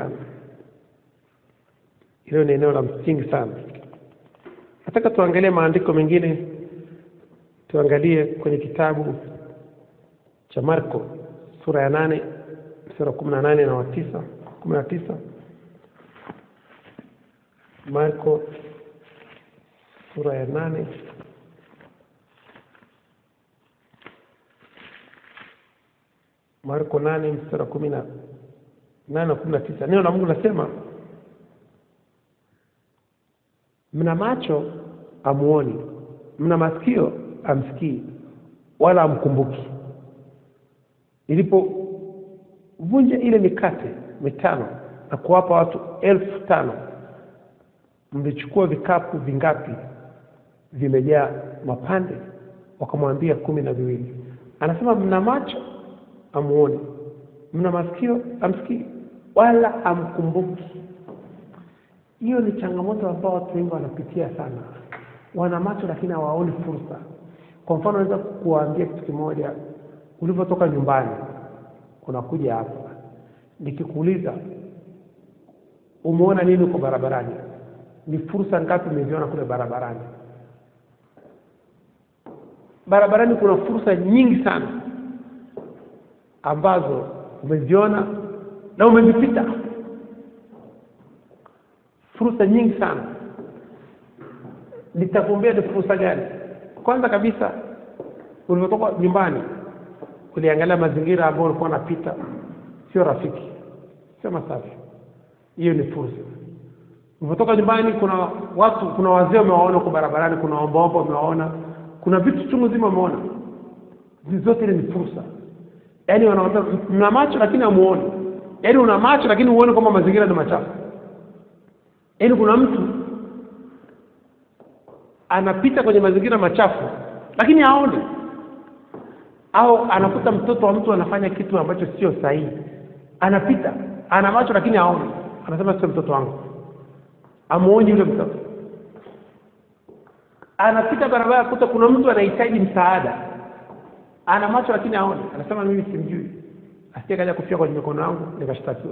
msingi sana. Nataka tuangalie maandiko mengine. Tuangalie kwenye kitabu cha Marko sura ya 8 mstari 18 na 19. Marko sura ya 8 Marko 8 mstari 18 na 19. Neno la Mungu nasema, mna macho amuoni, mna masikio amsikii, wala amkumbuki. Nilipovunja ile mikate 5 na kuwapa watu 5,000, mlichukua vikapu vingapi vimejaa mapande? Wakamwambia 12. Anasema mna macho amuone, mna masikio amsikii, wala amkumbuki. Hiyo ni changamoto ambayo watu wengi wanapitia sana. Wana macho lakini hawaoni fursa. Kwa mfano naweza kukuambia kitu kimoja. Ulipotoka nyumbani unakuja hapa, nikikuuliza umeona nini uko barabarani? Ni fursa ngapi umeziona kule barabarani? Barabarani kuna fursa nyingi sana ambazo umeziona na umezipita. Fursa nyingi sana. Nitakuambia ni fursa gani. Kwanza kabisa, ulipotoka nyumbani uliangalia mazingira ambayo ulikuwa unapita sio rafiki, sio masafi. Hiyo ni fursa. Ulipotoka nyumbani kuna watu, kuna wazee umewaona kwa barabarani, kuna ombaomba umewaona, kuna vitu chungu zima umeona. Hizo zote ni fursa. Yaani wanaona mna macho lakini hamuoni. Yaani una macho lakini uone kama mazingira ni machafu. Yaani kuna mtu anapita kwenye mazingira machafu lakini haoni. Au anakuta mtoto wa mtu anafanya kitu ambacho sio sahihi. Anapita, ana macho lakini haoni. Anasema sio mtoto wangu. Amuoni yule mtoto. Anapita barabara kuta kuna mtu anahitaji msaada. Ana macho lakini haoni. Anasema mimi simjui. Asije kaja kufia kwenye mikono yangu nikashtakiwa.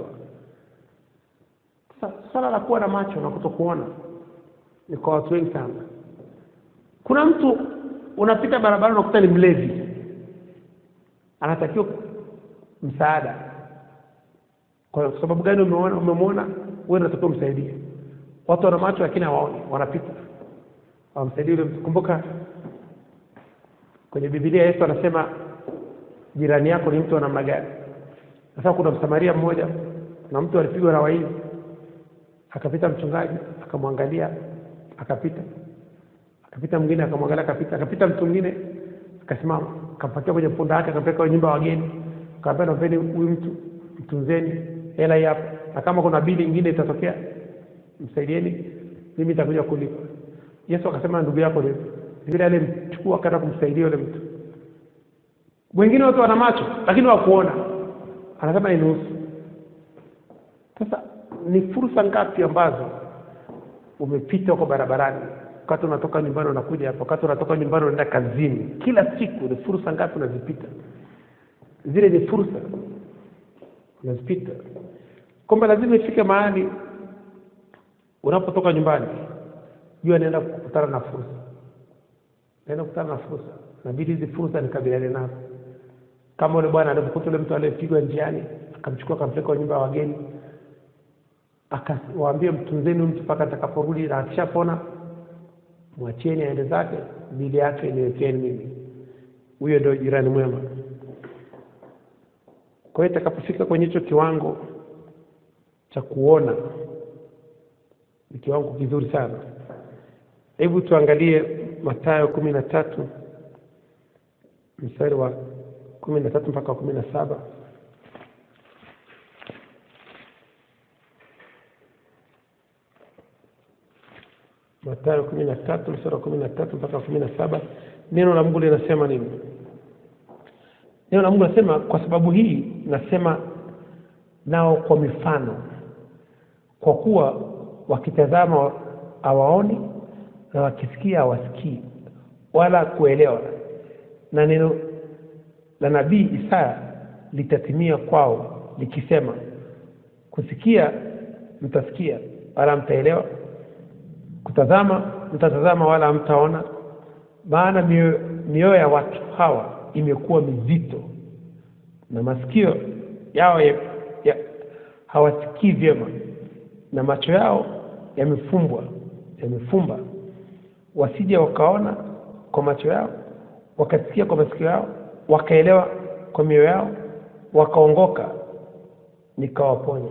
Sasa swala la kuwa na macho na kutokuona ni kwa watu wengi sana. Kuna mtu unapita barabara unakuta ni mlevi. Anatakiwa msaada. Kwa sababu gani umemwona wewe unatakiwa msaidie. Watu wana macho lakini hawaoni, wanapita. Wamsaidie yule mtu. Kumbuka kwenye Biblia Yesu anasema jirani yako ni mtu wa namna gani. Sasa kuna Msamaria mmoja na mtu alipigwa na waizi. Akapita mchungaji, akamwangalia, akapita. Akapita mwingine akamwangalia, akapita. Akapita mtu mwingine, akasimama, akampatia kwenye punda yake, akapeleka kwenye nyumba ya wageni. Akamwambia napeni huyu mtu, mtunzeni, hela hii hapa. Na kama kuna bili nyingine itatokea, msaidieni, mimi nitakuja kulipa. Yesu akasema ndugu yako ni vile alimchukua akaenda kumsaidia yule mtu. Wengine watu wana macho lakini hawakuona. Anasema ni nusu. Sasa ni fursa ngapi ambazo umepita huko barabarani? Wakati unatoka nyumbani unakuja hapa, wakati unatoka nyumbani unaenda kazini, kila siku ni fursa ngapi unazipita? Zile ni fursa unazipita. Kumbe lazima ifike mahali unapotoka nyumbani jua naenda kukutana na fursa. Naenda kukutana na fursa. Inabidi hizi fursa nikabiliane nazo. Kama yule bwana alipokuta yule mtu aliyepigwa njiani, akamchukua akampeleka kwa nyumba ya wageni. Akawaambia mtunzeni mtu mpaka atakaporudi, na akishapona mwacheni aende zake, bili yake niwekeni mimi. Huyo ndio jirani mwema. Kwa hiyo itakapofika kwenye hicho kiwango cha kuona, ni kiwango kizuri sana. Hebu tuangalie Mathayo 13 mstari wa 13 mpaka 17. Mathayo 13 mstari wa 13 mpaka 17. Neno la Mungu linasema nini? Neno la Mungu linasema, kwa sababu hii nasema nao kwa mifano, kwa kuwa wakitazama hawaoni na wakisikia hawasikii wala kuelewa. Na neno la nabii Isaya litatimia kwao likisema, kusikia mtasikia wala mtaelewa, kutazama mtatazama wala mtaona, maana mioyo ya watu hawa imekuwa mizito na masikio yao hawasikii vyema, na macho yao yamefumba, wasije wakaona kwa macho yao, wakasikia kwa masikio yao, wakaelewa kwa mioyo yao, wakaongoka nikawaponya.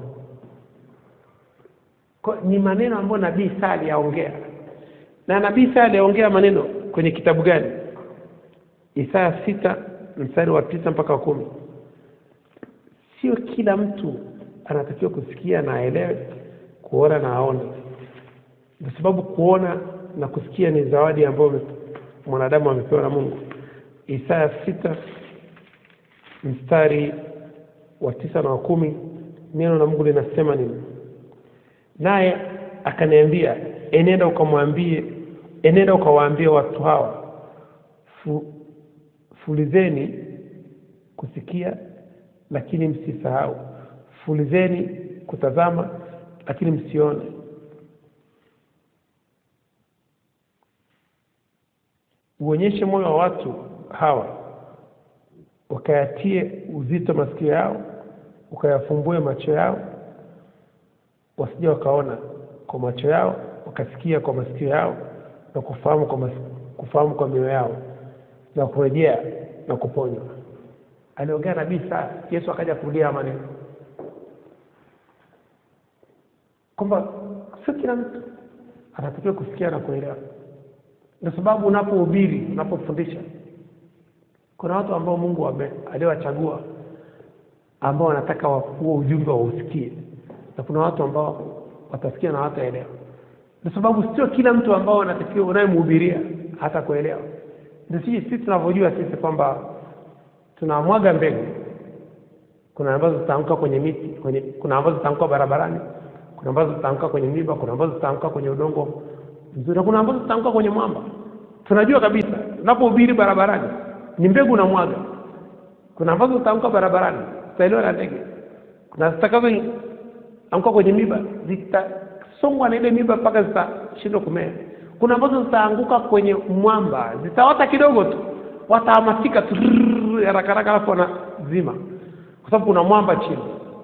Ni maneno ambayo nabii Isaya aliongea. Na nabii Isaya aliongea maneno kwenye kitabu gani? Isaya 6 mstari wa 9 mpaka 10. Sio kila mtu anatakiwa kusikia na aelewe, kuona na aone. Kwa sababu kuona na kusikia ni zawadi ambayo mwanadamu amepewa na Mungu. Isaya 6 mstari wa 9 na 10, neno la Mungu linasema nini? Naye akaniambia, enenda ukawaambie watu hawa, fulizeni kusikia lakini msisahau, fulizeni kutazama lakini msione. Uonyeshe moyo wa watu hawa, ukayatie uzito masikio yao, ukayafumbue macho yao, wasije wakaona kwa macho yao, wakasikia kwa masikio yao, na kufahamu kwa mioyo yao, na kurejea na kuponywa. Aliongea nabii Isaya. Yesu akaja kurudia maneno kwamba sio kila mtu anatakiwa kusikia na kuelewa. Ndio sababu unapohubiri, unapofundisha, kuna watu ambao Mungu aliwachagua ambao wanataka huo ujumbe wausikie, na kuna watu ambao watasikia na hataelewa. Ndio sababu sio kila mtu ambao anatakiwa unayemhubiria hata kuelewa. Ndio sisi tunavyojua sisi kwamba tunamwaga mbegu. Kuna ambazo zitaanguka kwenye miti, kuna ambazo zitaanguka barabarani, kuna ambazo zitaanguka kwenye miba, kuna ambazo zitaanguka kwenye udongo mzuri, kuna ambazo zitaanguka kwenye mwamba. Tunajua kabisa unapohubiri barabarani ni mbegu unamwaga. Kuna ambazo zitaanguka barabarani, zitaelewa na ndege. Kuna zitakazo anguka kwenye miba, zitasongwa na ile miba mpaka zitashindwa kumea. Kuna ambazo zitaanguka kwenye mwamba, zitaota kidogo tu, watahamasika tu haraka haraka alafu wanazima, kwa sababu kuna mwamba chini.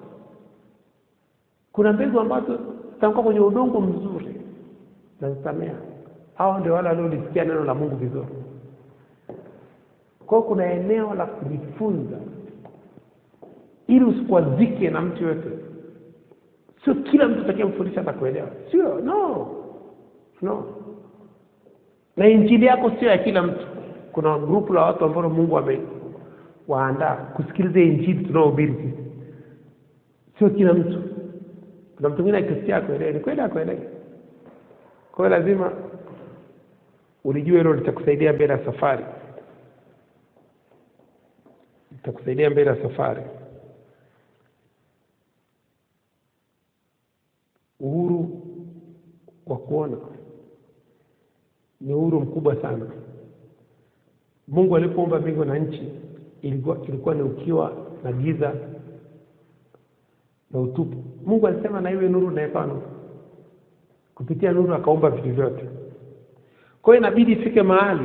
Kuna mbegu ambazo zitaanguka kwenye udongo mzuri na zitamea. Hao ndio wale waliolisikia neno la Mungu vizuri. Kwa hiyo kuna eneo la kujifunza ili usikwazike na mtu yote. Sio kila mtu atakayemfundisha atakuelewa. Sio, no. Na injili yako sio ya kila mtu. Kuna grupu la watu ambao Mungu amewaandaa kusikiliza injili tunaohubiri sisi. Sio kila mtu. Kuna mtu mwingine akisikia akuelewe, ni kweli akuelewe. Kwa hiyo lazima ulijue hilo litakusaidia mbele ya safari. Litakusaidia mbele ya safari. Uhuru wa kuona ni uhuru mkubwa sana. Mungu alipoumba mbingu na nchi ilikuwa ni ukiwa na giza na utupu. Mungu alisema na iwe nuru, na ikawa nuru. Kupitia nuru akaumba vitu vyote. Kwa hiyo inabidi ifike mahali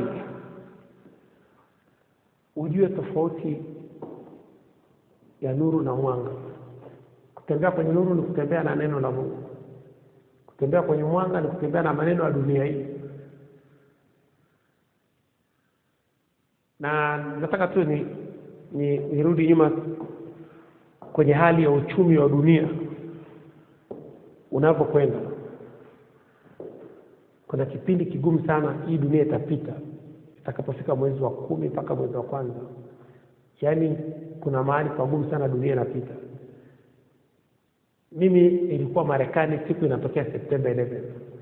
ujue tofauti ya nuru na mwanga. Kutembea kwenye nuru ni kutembea na neno la Mungu. Kutembea kwenye mwanga ni kutembea na maneno ya dunia hii. Na nataka tu nirudi nyuma kwenye hali ya uchumi wa dunia unapokwenda. Kuna kipindi kigumu sana hii dunia itapita itakapofika mwezi wa 10 mpaka mwezi wa kwanza. Yaani kuna mahali pagumu sana dunia inapita. Mimi ilikuwa Marekani siku inatokea September 11.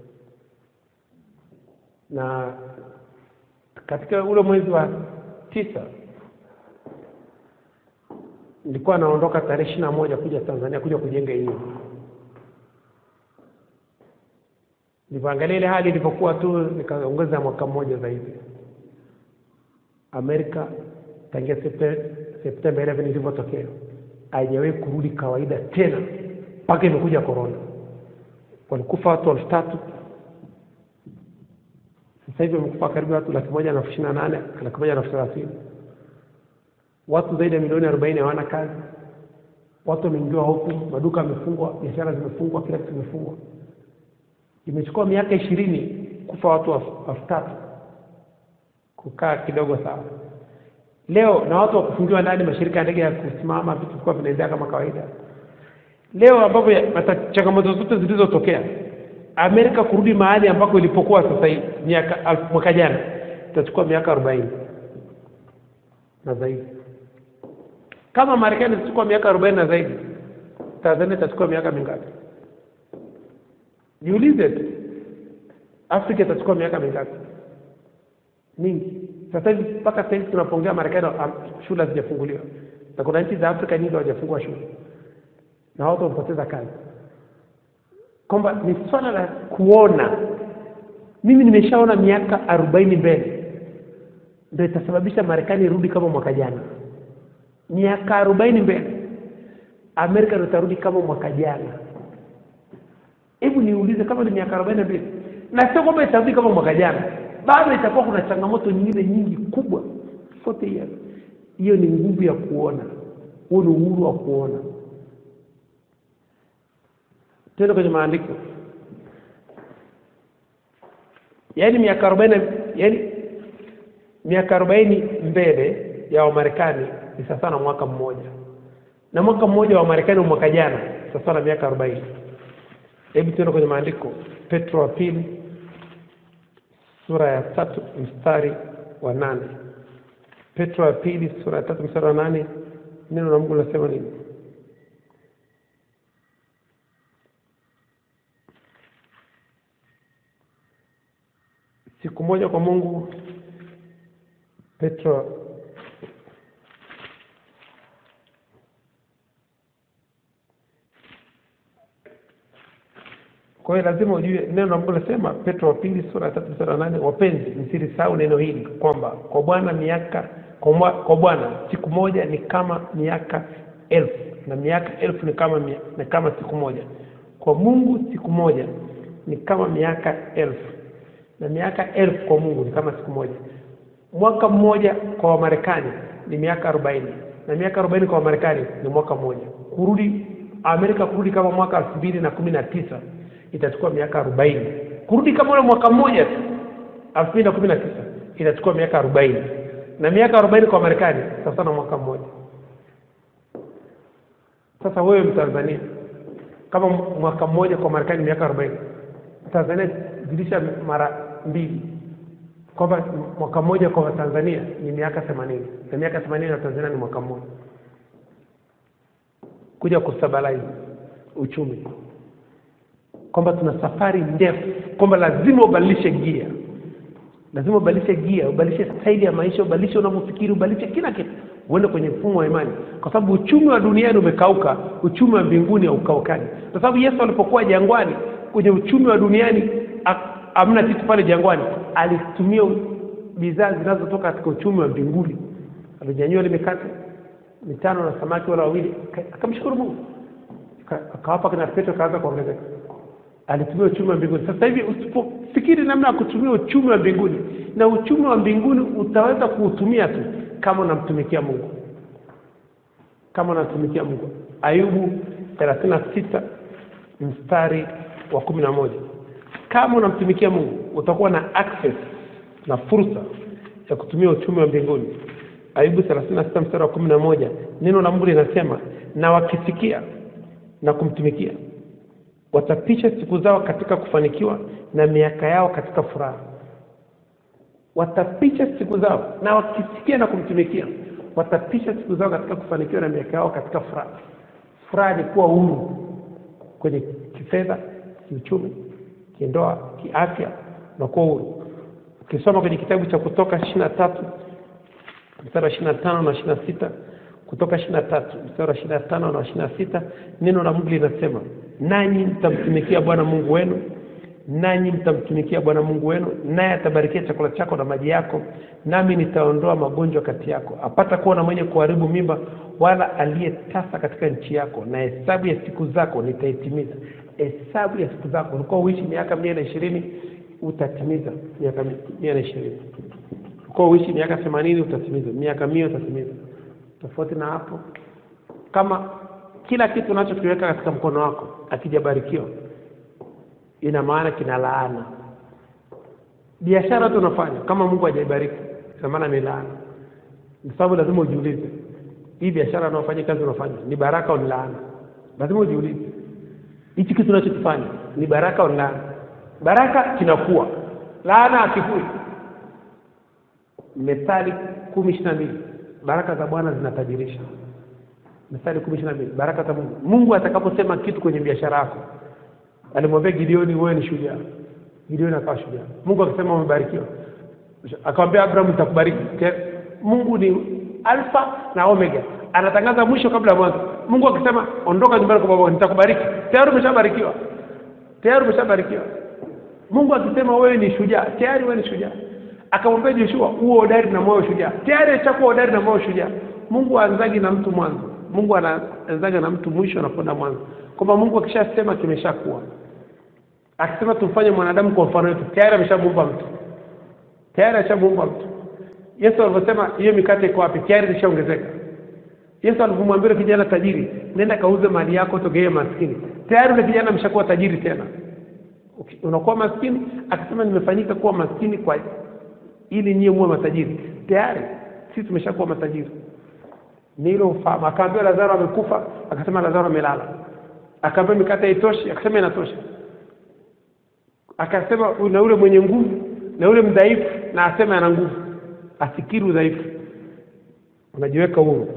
Na katika ule mwezi wa 9 nilikuwa naondoka tarehe 21 kuja Tanzania kuja kujenga hii. Nilipoangalia ile hali ilipokuwa tu nikaongeza mwaka mmoja zaidi. Amerika tangia September 11 ilipotokea haijawahi kurudi kawaida tena mpaka imekuja corona. Walikufa watu 3,000. Sasa hivi wamekufa karibu watu 128,000, 130,000. Watu zaidi ya milioni 40 hawana kazi. Watu wameingiwa hofu, maduka yamefungwa, biashara zimefungwa, kila kitu kimefungwa. Imechukua miaka 20 kufa watu 3,000. Kukaa kidogo sawa. Leo na watu wakufungiwa ndani, mashirika ya ndege ya kusimama, vitu kwa vinaendelea kama kawaida. Leo ambapo changamoto zote zilizotokea, Amerika kurudi mahali ambako ilipokuwa sasa hivi mwaka jana itachukua miaka 40 na zaidi. Kama Marekani itachukua miaka 40 na zaidi, Tanzania itachukua miaka mingapi? Jiulize tu. Afrika itachukua miaka mingapi? Mingi. Sasa hivi mpaka sasa hivi tunapongea Marekani shule hazijafunguliwa. Na kuna nchi za Afrika nyingi hawajafungua shule. Na watu wamepoteza kazi. Kwamba ni swala la kuona. Mimi nimeshaona miaka 40 mbele. Ndio itasababisha Marekani irudi kama mwaka jana. Miaka 40 mbele. Amerika itarudi kama mwaka jana. Hebu niulize, kama ni miaka 42, na sio kwamba itarudi kama mwaka jana, bado itakuwa kuna changamoto nyingine nyingi kubwa. 40 years. Hiyo ni nguvu ya kuona, huo ni uhuru wa kuona. Tena kwenye maandiko, yaani miaka 40, yaani miaka 40 mbele ya Wamarekani ni sasa na mwaka mmoja, na mwaka mmoja wa Marekani mwaka jana sasa na miaka 40. Hebu tena kwenye maandiko, Petro wa pili sura ya 3 mstari wa 8. Petro wa pili sura ya 3 mstari wa 8, neno la Mungu linasema nini? Siku moja kwa Mungu. Petro kwa hiyo lazima ujue neno la Mungu linasema, Petro wa pili sura ya 3 mstari wa 8, wapenzi msilisahau neno hili kwamba kwa Bwana siku moja ni kama miaka 1000 na miaka 1000 ni kama siku moja. Kwa Mungu siku moja ni kama miaka 1000 na miaka 1000 kwa Mungu ni kama siku moja. Mwaka mmoja kwa Wamarekani ni miaka 40 na miaka 40 kwa Wamarekani ni mwaka mmoja. Kurudi Amerika, kurudi kama mwaka 2019 itachukua miaka 40. Kurudi kama ule mwaka mmoja tu 2019 itachukua miaka 40, na miaka 40 kwa Marekani sasa na mwaka mmoja. Sasa wewe Mtanzania, kama mwaka mmoja kwa Marekani miaka 40, Tanzania zidisha mara 2, kwamba mwaka mmoja kwa Tanzania ni miaka 80, na miaka 80 na Tanzania ni mwaka mmoja. Kuja kustabilize uchumi, kwamba tuna safari ndefu, kwamba lazima ubadilishe gia, lazima ubadilishe gia, ubadilishe staili ya maisha, ubadilishe unavyofikiri, ubadilishe kila kitu, uende kwenye mfumo wa imani, kwa sababu uchumi wa duniani umekauka, uchumi wa mbinguni haukaukani. Kwa sababu Yesu alipokuwa jangwani, kwenye uchumi wa duniani hamna kitu pale jangwani, alitumia bidhaa zinazotoka katika uchumi wa mbinguni. Alinyanyua ile mikate 5 na samaki wala 2, akamshukuru Mungu, akawapa kina Petro, kaanza kuongezeka. Alitumia uchumi wa mbinguni. Sasa hivi usipofikiri namna ya kutumia uchumi wa mbinguni, na uchumi wa mbinguni utaweza kuutumia tu kama unamtumikia Mungu. Kama unamtumikia Mungu. Ayubu 36 mstari wa 11. Kama unamtumikia Mungu utakuwa na access na fursa ya kutumia uchumi wa mbinguni. Ayubu 36 mstari wa 11, neno la Mungu linasema, na wakisikia na kumtumikia watapisha siku zao katika kufanikiwa na miaka yao katika furaha. Watapisha siku zao, na wakisikia na kumtumikia watapisha siku zao katika kufanikiwa na miaka yao katika furaha. Furaha ni kuwa huru kwenye kifedha, kiuchumi, kindoa, kiafya, na kuwa huru. Ukisoma kwenye kitabu cha Kutoka 23 mstari wa 25 na 26, Kutoka 23 mstari wa 25 na 26, neno la Mungu linasema, nanyi mtamtumikia Bwana Mungu wenu, nanyi mtamtumikia Bwana Mungu wenu, naye atabarikia chakula chako na maji yako, nami nitaondoa magonjwa kati yako. Apata kuwa na mwenye kuharibu mimba wala aliyetasa katika nchi yako, na hesabu ya siku zako nitaitimiza. Hesabu ya siku zako, ulikuwa uishi miaka 120, utatimiza miaka 120. Ulikuwa uishi miaka 80, utatimiza miaka 100, utatimiza. Tofauti na hapo, kama kila kitu unachokiweka katika mkono wako akijabarikiwa, ina maana kina laana. Biashara tunafanya kama Mungu hajaibariki, ina maana ni laana. Kwa sababu lazima ujiulize, hii biashara unayofanya, kazi unafanya, ni baraka au ni laana? Lazima ujiulize, hichi kitu unachokifanya ni baraka au ni laana? Baraka kinakuwa, laana hakikui. Methali 10:22, baraka za Bwana zinatajirisha. Methali 10:22, baraka za Mungu. Mungu atakaposema kitu kwenye biashara yako, alimwambia Gideoni, wewe ni shujaa. Gideoni akawa shujaa. Mungu akasema umebarikiwa, akamwambia Abraham, nitakubariki. Mungu ni Alfa na Omega, anatangaza mwisho kabla ya mwanzo. Mungu akisema ondoka nyumbani kwa baba, nitakubariki, tayari umeshabarikiwa. Tayari umeshabarikiwa. Mungu akisema wewe ni shujaa, tayari wewe ni shujaa. Akamwambia Joshua, uwe hodari na moyo shujaa, tayari achakuwa hodari na moyo shujaa. Mungu haanzagi na mtu mwanzo, Mungu anaanzaga na mtu mwisho na kwenda mwanzo. Kwamba Mungu akishasema kimeshakuwa. Akisema tumfanye mwanadamu kwa mfano wetu, tayari ameshamuumba mtu. Tayari ameshamuumba mtu. Yesu alivyosema hiyo mikate iko wapi, tayari ilishaongezeka. Yesu alipomwambia kijana tajiri, nenda kauze mali yako utogee maskini, tayari yule kijana ameshakuwa tajiri tena. Unakuwa maskini, akisema nimefanyika kuwa maskini kwa ili nyie muwe matajiri, tayari sisi tumeshakuwa matajiri. Ni hilo ufahamu. Akaambia Lazaro amekufa, akasema Lazaro amelala. Akaambia mikate haitoshi, akasema inatosha. Akasema na yule mwenye nguvu na yule mdhaifu, na asema ana nguvu, asikiri udhaifu. Unajiweka huru.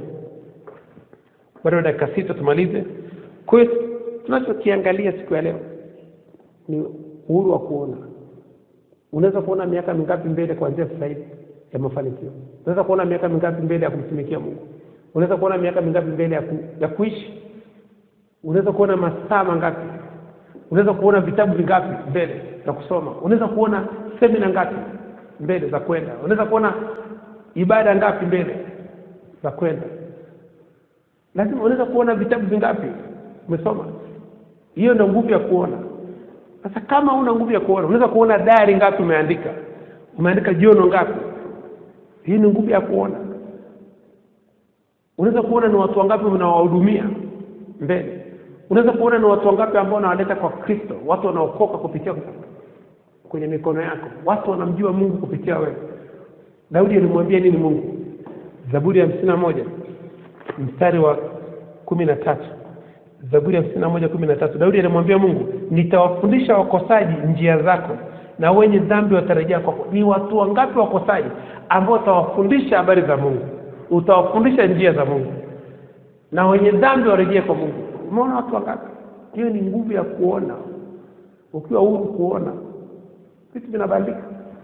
Bado dakika 6 tumalize. Kwa hiyo tunachokiangalia siku ya leo ni uhuru wa kuona. Unaweza kuona miaka mingapi mbele kuanzia sasa hivi ya mafanikio. Unaweza kuona miaka mingapi mbele ya kumtumikia Mungu. Unaweza kuona miaka mingapi mbele ya kuishi. Unaweza kuona masaa mangapi. Unaweza kuona vitabu vingapi mbele za kusoma. Unaweza kuona semina ngapi mbele za kwenda. Unaweza kuona ibada ngapi mbele za kwenda. Lazima unaweza kuona vitabu vingapi umesoma. Hiyo ndio nguvu ya kuona. Sasa kama una nguvu ya kuona, unaweza kuona diary ngapi umeandika. Umeandika journal ngapi. Hii ni nguvu ya kuona. Unaweza kuona ni watu wangapi unawahudumia mbele. Unaweza kuona ni watu wangapi ambao unawaleta kwa Kristo, watu wanaokoka kupitia kwenye mikono yako. Watu wanamjua Mungu kupitia wewe. Daudi alimwambia nini Mungu? Zaburi ya 51 mstari wa 13. Zaburi ya 51:13. Daudi alimwambia Mungu, nitawafundisha wakosaji njia zako na wenye dhambi watarejea kwako. Ni watu wangapi wakosaji ambao utawafundisha habari za Mungu? Utawafundisha njia za Mungu. Na wenye dhambi warejee kwa Mungu. Umeona watu wangapi? Hiyo ni nguvu ya kuona. Ukiwa huru kuona, vitu vinabadilika.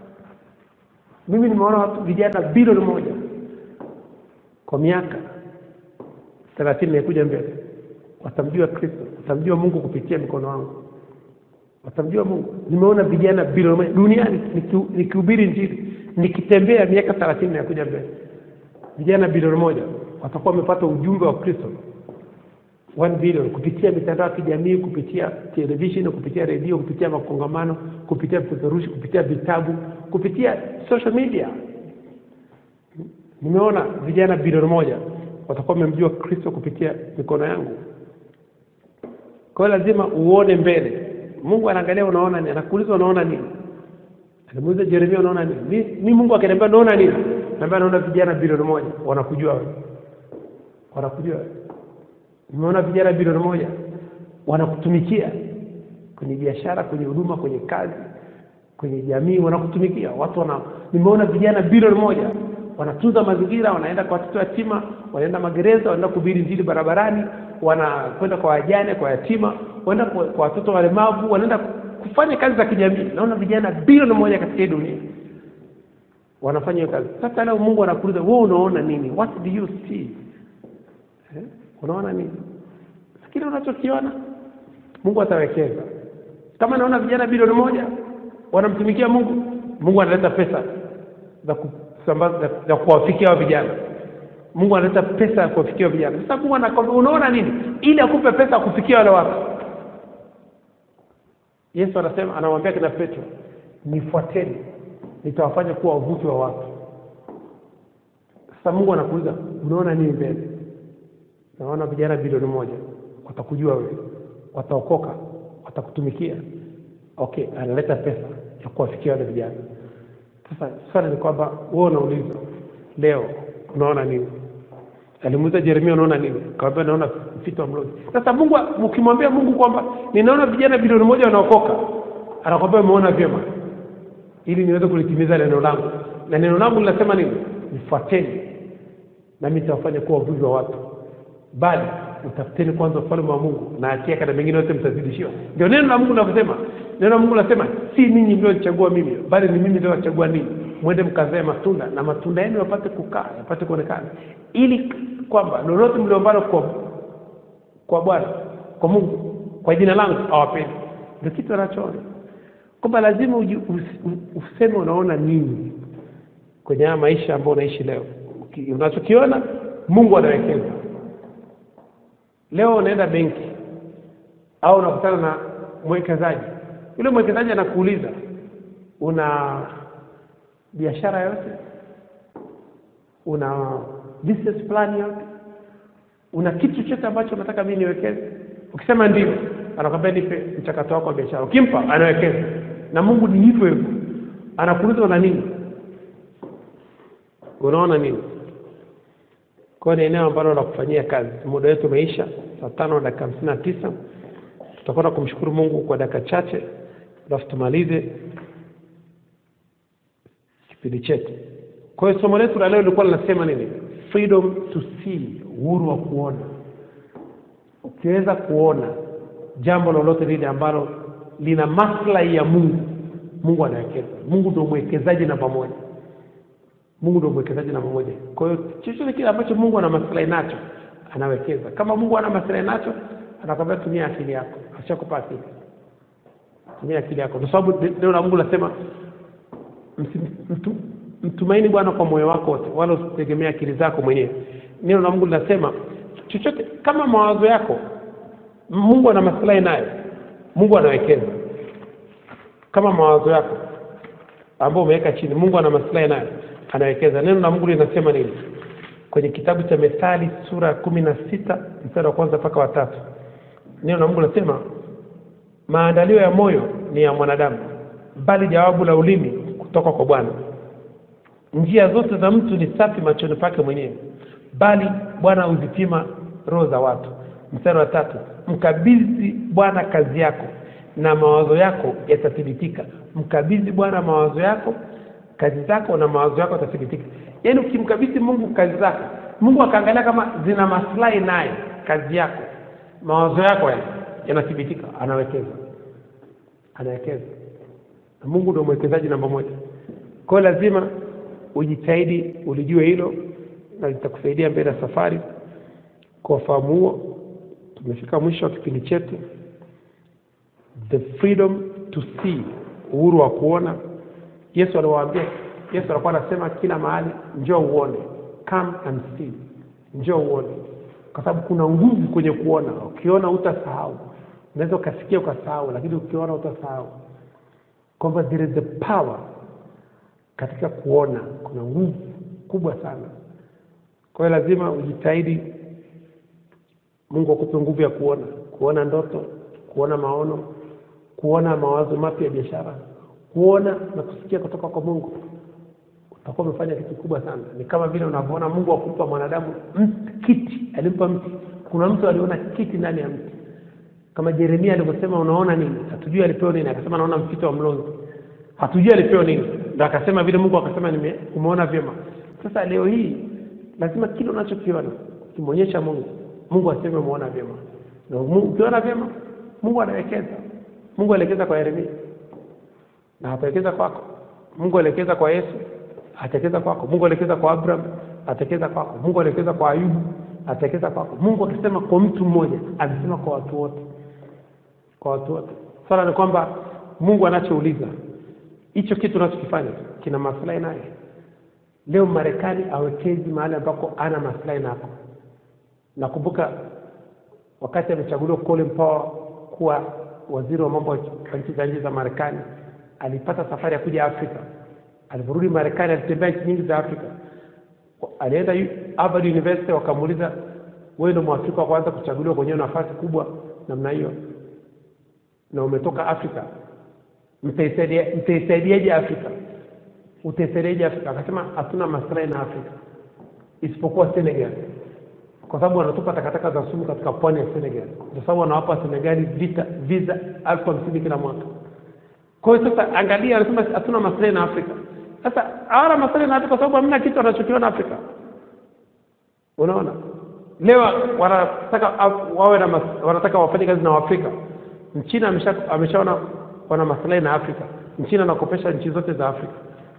Mimi nimeona watu vijana bilioni 1 kwa miaka 30 inayokuja mbele. Watamjua Kristo, watamjua Mungu kupitia mikono wangu. Watamjua Mungu. Nimeona vijana bilioni 1 duniani nikihubiri injili, nikitembea miaka 30 inayokuja mbele. Vijana bilioni 1 watakuwa wamepata ujumbe wa Kristo. 1 billion kupitia mitandao ya kijamii, kupitia television, kupitia radio, kupitia makongamano, kupitia vipeperushi, kupitia vitabu, kupitia social media. Nimeona vijana bilioni 1 watakuwa wamemjua Kristo kupitia mikono yangu. Kwa hiyo lazima uone mbele. Mungu anaangalia unaona nini, anakuuliza unaona nini. Alimuuliza Yeremia unaona nini? Ni Mungu akaniambia unaona nini? Naambia naona vijana bilioni 1 wanakujua wewe. Wanakujua wewe. Nimeona vijana bilioni 1 wanakutumikia kwenye biashara, kwenye huduma, kwenye kazi, kwenye jamii wanakutumikia. Nimeona vijana bilioni 1 wanatunza mazingira, wanaenda kwa watoto yatima, wanaenda magereza, wanaenda kuhubiri injili barabarani, wanakwenda kwa wajane, kwa yatima, wanaenda kwa watoto walemavu, wanaenda kufanya kazi za kijamii. Naona vijana bilioni 1 katika dunia wanafanya hiyo kazi. Sasa leo Mungu anakuuliza wewe unaona nini? What do you see? Unaona nini? Kile unachokiona Mungu atawekeza. Kama naona vijana bilioni 1 wanamtumikia Mungu, Mungu analeta pesa za kusambaza, za kuwafikia hao vijana. Mungu analeta pesa ya kuwafikia vijana. Sasa Mungu anakwambia unaona nini? Ili akupe pesa kufikia wale watu. Yesu anamwambia kina Petro, nifuateni, nitawafanya kuwa wavuvi wa watu. Sasa Mungu anakuuliza unaona nini mbele? Naona vijana bilioni 1 watakujua wewe, wataokoka, watakutumikia. Okay, analeta pesa ya kuwafikia wale vijana. Sasa swali ni kwamba wewe unauliza leo unaona nini? Alimuuliza Yeremia unaona nini? Akamwambia naona mfito wa mlozi. Sasa Mungu, ukimwambia Mungu kwamba ninaona vijana bilioni 1 wanaokoka, anakwambia umeona vyema, ili niweze kulitimiza neno langu. Na neno langu linasema nini? Nifuateni na mimi nitawafanya kuwa wavuvi wa watu. Bali utafuteni kwanza ufalme wa Mungu na hatia kana mengine yote mtazidishiwa. Ndio neno la Mungu linasema. Neno la Mungu linasema si ninyi ndio mchagua mimi, bali ni mimi ndio nachagua ninyi. Mwende mkazae matunda na matunda yenu yapate kukaa, yapate kuonekana. Ili kwamba lolote mliombalo kwa Bwana, kwa Mungu, kwa jina langu awapeni. Ndio kitu anachoona. Kwamba lazima useme unaona nini kwenye haya maisha ambayo unaishi leo. Unachokiona Mungu anawekeza. Leo unaenda benki au unakutana na mwekezaji, Yule mwekezaji anakuuliza, una biashara yote? Una business plan yote? Una kitu chochote ambacho unataka mimi niwekeze? Ukisema ndio, anakuambia nipe mchakato wako wa biashara. Ukimpa, anawekeza. Na Mungu ni hivyo hivyo. Anakuuliza una nini? Unaona nini? Kwa ni eneo ambalo la kufanyia kazi. Muda wetu umeisha, saa 5:59. Tutakwenda kumshukuru Mungu kwa dakika chache, alafu tumalize kipindi chetu. Kwa hiyo somo letu la leo lilikuwa linasema nini? Freedom to see, uhuru wa kuona. Ukiweza kuona jambo lolote lile ambalo lina maslahi ya Mungu, Mungu anawekeza. Mungu ndio mwekezaji namba moja. Mungu ndio mwekezaji namba moja. Kwa hiyo chochote kile ambacho Mungu ana maslahi nacho, anawekeza. Kama Mungu ana maslahi nacho, anakwambia tumia akili yako. Ashakupa akili. Tumia akili yako. Kwa sababu neno la Mungu linasema mtumaini Bwana kwa moyo wako wote, wala usitegemee akili zako mwenyewe. Neno la Mungu linasema chochote kama mawazo yako Mungu ana maslahi nayo, Mungu anawekeza. Kama mawazo yako ambao umeweka chini, Mungu ana maslahi nayo, anawekeza. Neno la Mungu linasema nini? Kwenye kitabu cha Methali sura 16 mstari wa 1 mpaka wa 3. Neno la Mungu linasema maandalio ya moyo ni ya mwanadamu, bali jawabu la ulimi kutoka kwa Bwana. Njia zote za mtu ni safi machoni pake mwenyewe, bali Bwana huzipima roho za watu. Mstari wa 3, mkabidhi Bwana kazi yako na mawazo yako yatathibitika. Mkabidhi Bwana mawazo yako, kazi zako na mawazo yako yatathibitika. Yaani ukimkabidhi Mungu kazi zako, Mungu akaangalia kama zina maslahi naye, kazi yako, mawazo yako yanathibitika, anawekeza. Anawekeza. Na Mungu ndio mwekezaji namba moja. Kwa lazima ujitahidi ulijue hilo, na litakusaidia mbele ya safari. Kwa fahamu huo, tumefika mwisho wa kipindi chetu. The freedom to see, uhuru wa kuona. Yesu alikuwa anasema kila mahali, njoo uone. Come and see. Njoo uone. Kwa sababu kuna nguvu kwenye kuona. Ukiona utasahau. Unaweza ukasikia ukasahau, lakini ukiona utasahau. Kwamba there is the power katika kuona. Kuna nguvu kubwa sana. Kwa hiyo lazima ujitahidi Mungu akupe nguvu ya kuona. Kuona ndoto, kuona maono, kuona mawazo mapya ya biashara, kuona na kusikia kutoka kwa Mungu. Utakuwa umefanya kitu kubwa sana. Ni kama vile unavyoona Mungu akupa mwanadamu kiti, alimpa mti. Kuna mtu aliona kiti ndani ya mti. Kama Yeremia alivyosema unaona nini? Hatujui alipewa nini. Akasema naona mfito wa mlonzi. Hatujui alipewa nini. Ndio akasema vile Mungu akasema umeona vyema. Sasa leo hii lazima kile unachokiona kimuonyesha Mungu. Mungu aseme umeona vyema. Na ukiona vyema, Mungu anawekeza. Mungu alielekeza kwa Yeremia. Na atawekeza kwako. Mungu alielekeza kwa Yesu, atawekeza kwako. Mungu alielekeza kwa Abraham, atawekeza kwako. Mungu alielekeza kwa Ayubu, atawekeza kwako. Mungu akisema kwa mtu mmoja, alisema kwa watu wote. Kwa watu wote. Swala ni kwamba Mungu anachouliza, hicho kitu unachokifanya kina maslahi naye. Leo Marekani hawekezi mahali ambako ana maslahi nako. Nakumbuka wakati amechaguliwa Colin Powell kuwa waziri wa mambo ya nchi za nje za Marekani, alipata safari ya kuja Afrika. Aliporudi Marekani alitembea nchi nyingi za Afrika. Alienda Harvard University, wakamuuliza wewe ndio Mwafrika wa kwanza kuchaguliwa kwenye nafasi kubwa namna hiyo, na umetoka Afrika, mtaisaidiaje Afrika? Utaisaidiaje Afrika? Akasema hatuna maslahi na Afrika isipokuwa Senegal, kwa sababu wanatupa takataka za sumu katika pwani ya Senegal, kwa sababu wanawapa Senegal visa 50,000 kila mwaka. Kwa hiyo sasa angalia, anasema hatuna maslahi na Afrika. Sasa hawana maslahi na Afrika kwa sababu hamna kitu wanachokiona Afrika. Unaona? Leo wanataka wafanye kazi na Afrika. Mchina ameshaona wana maslahi na Afrika. Mchina anakopesha nchi zote za Afrika.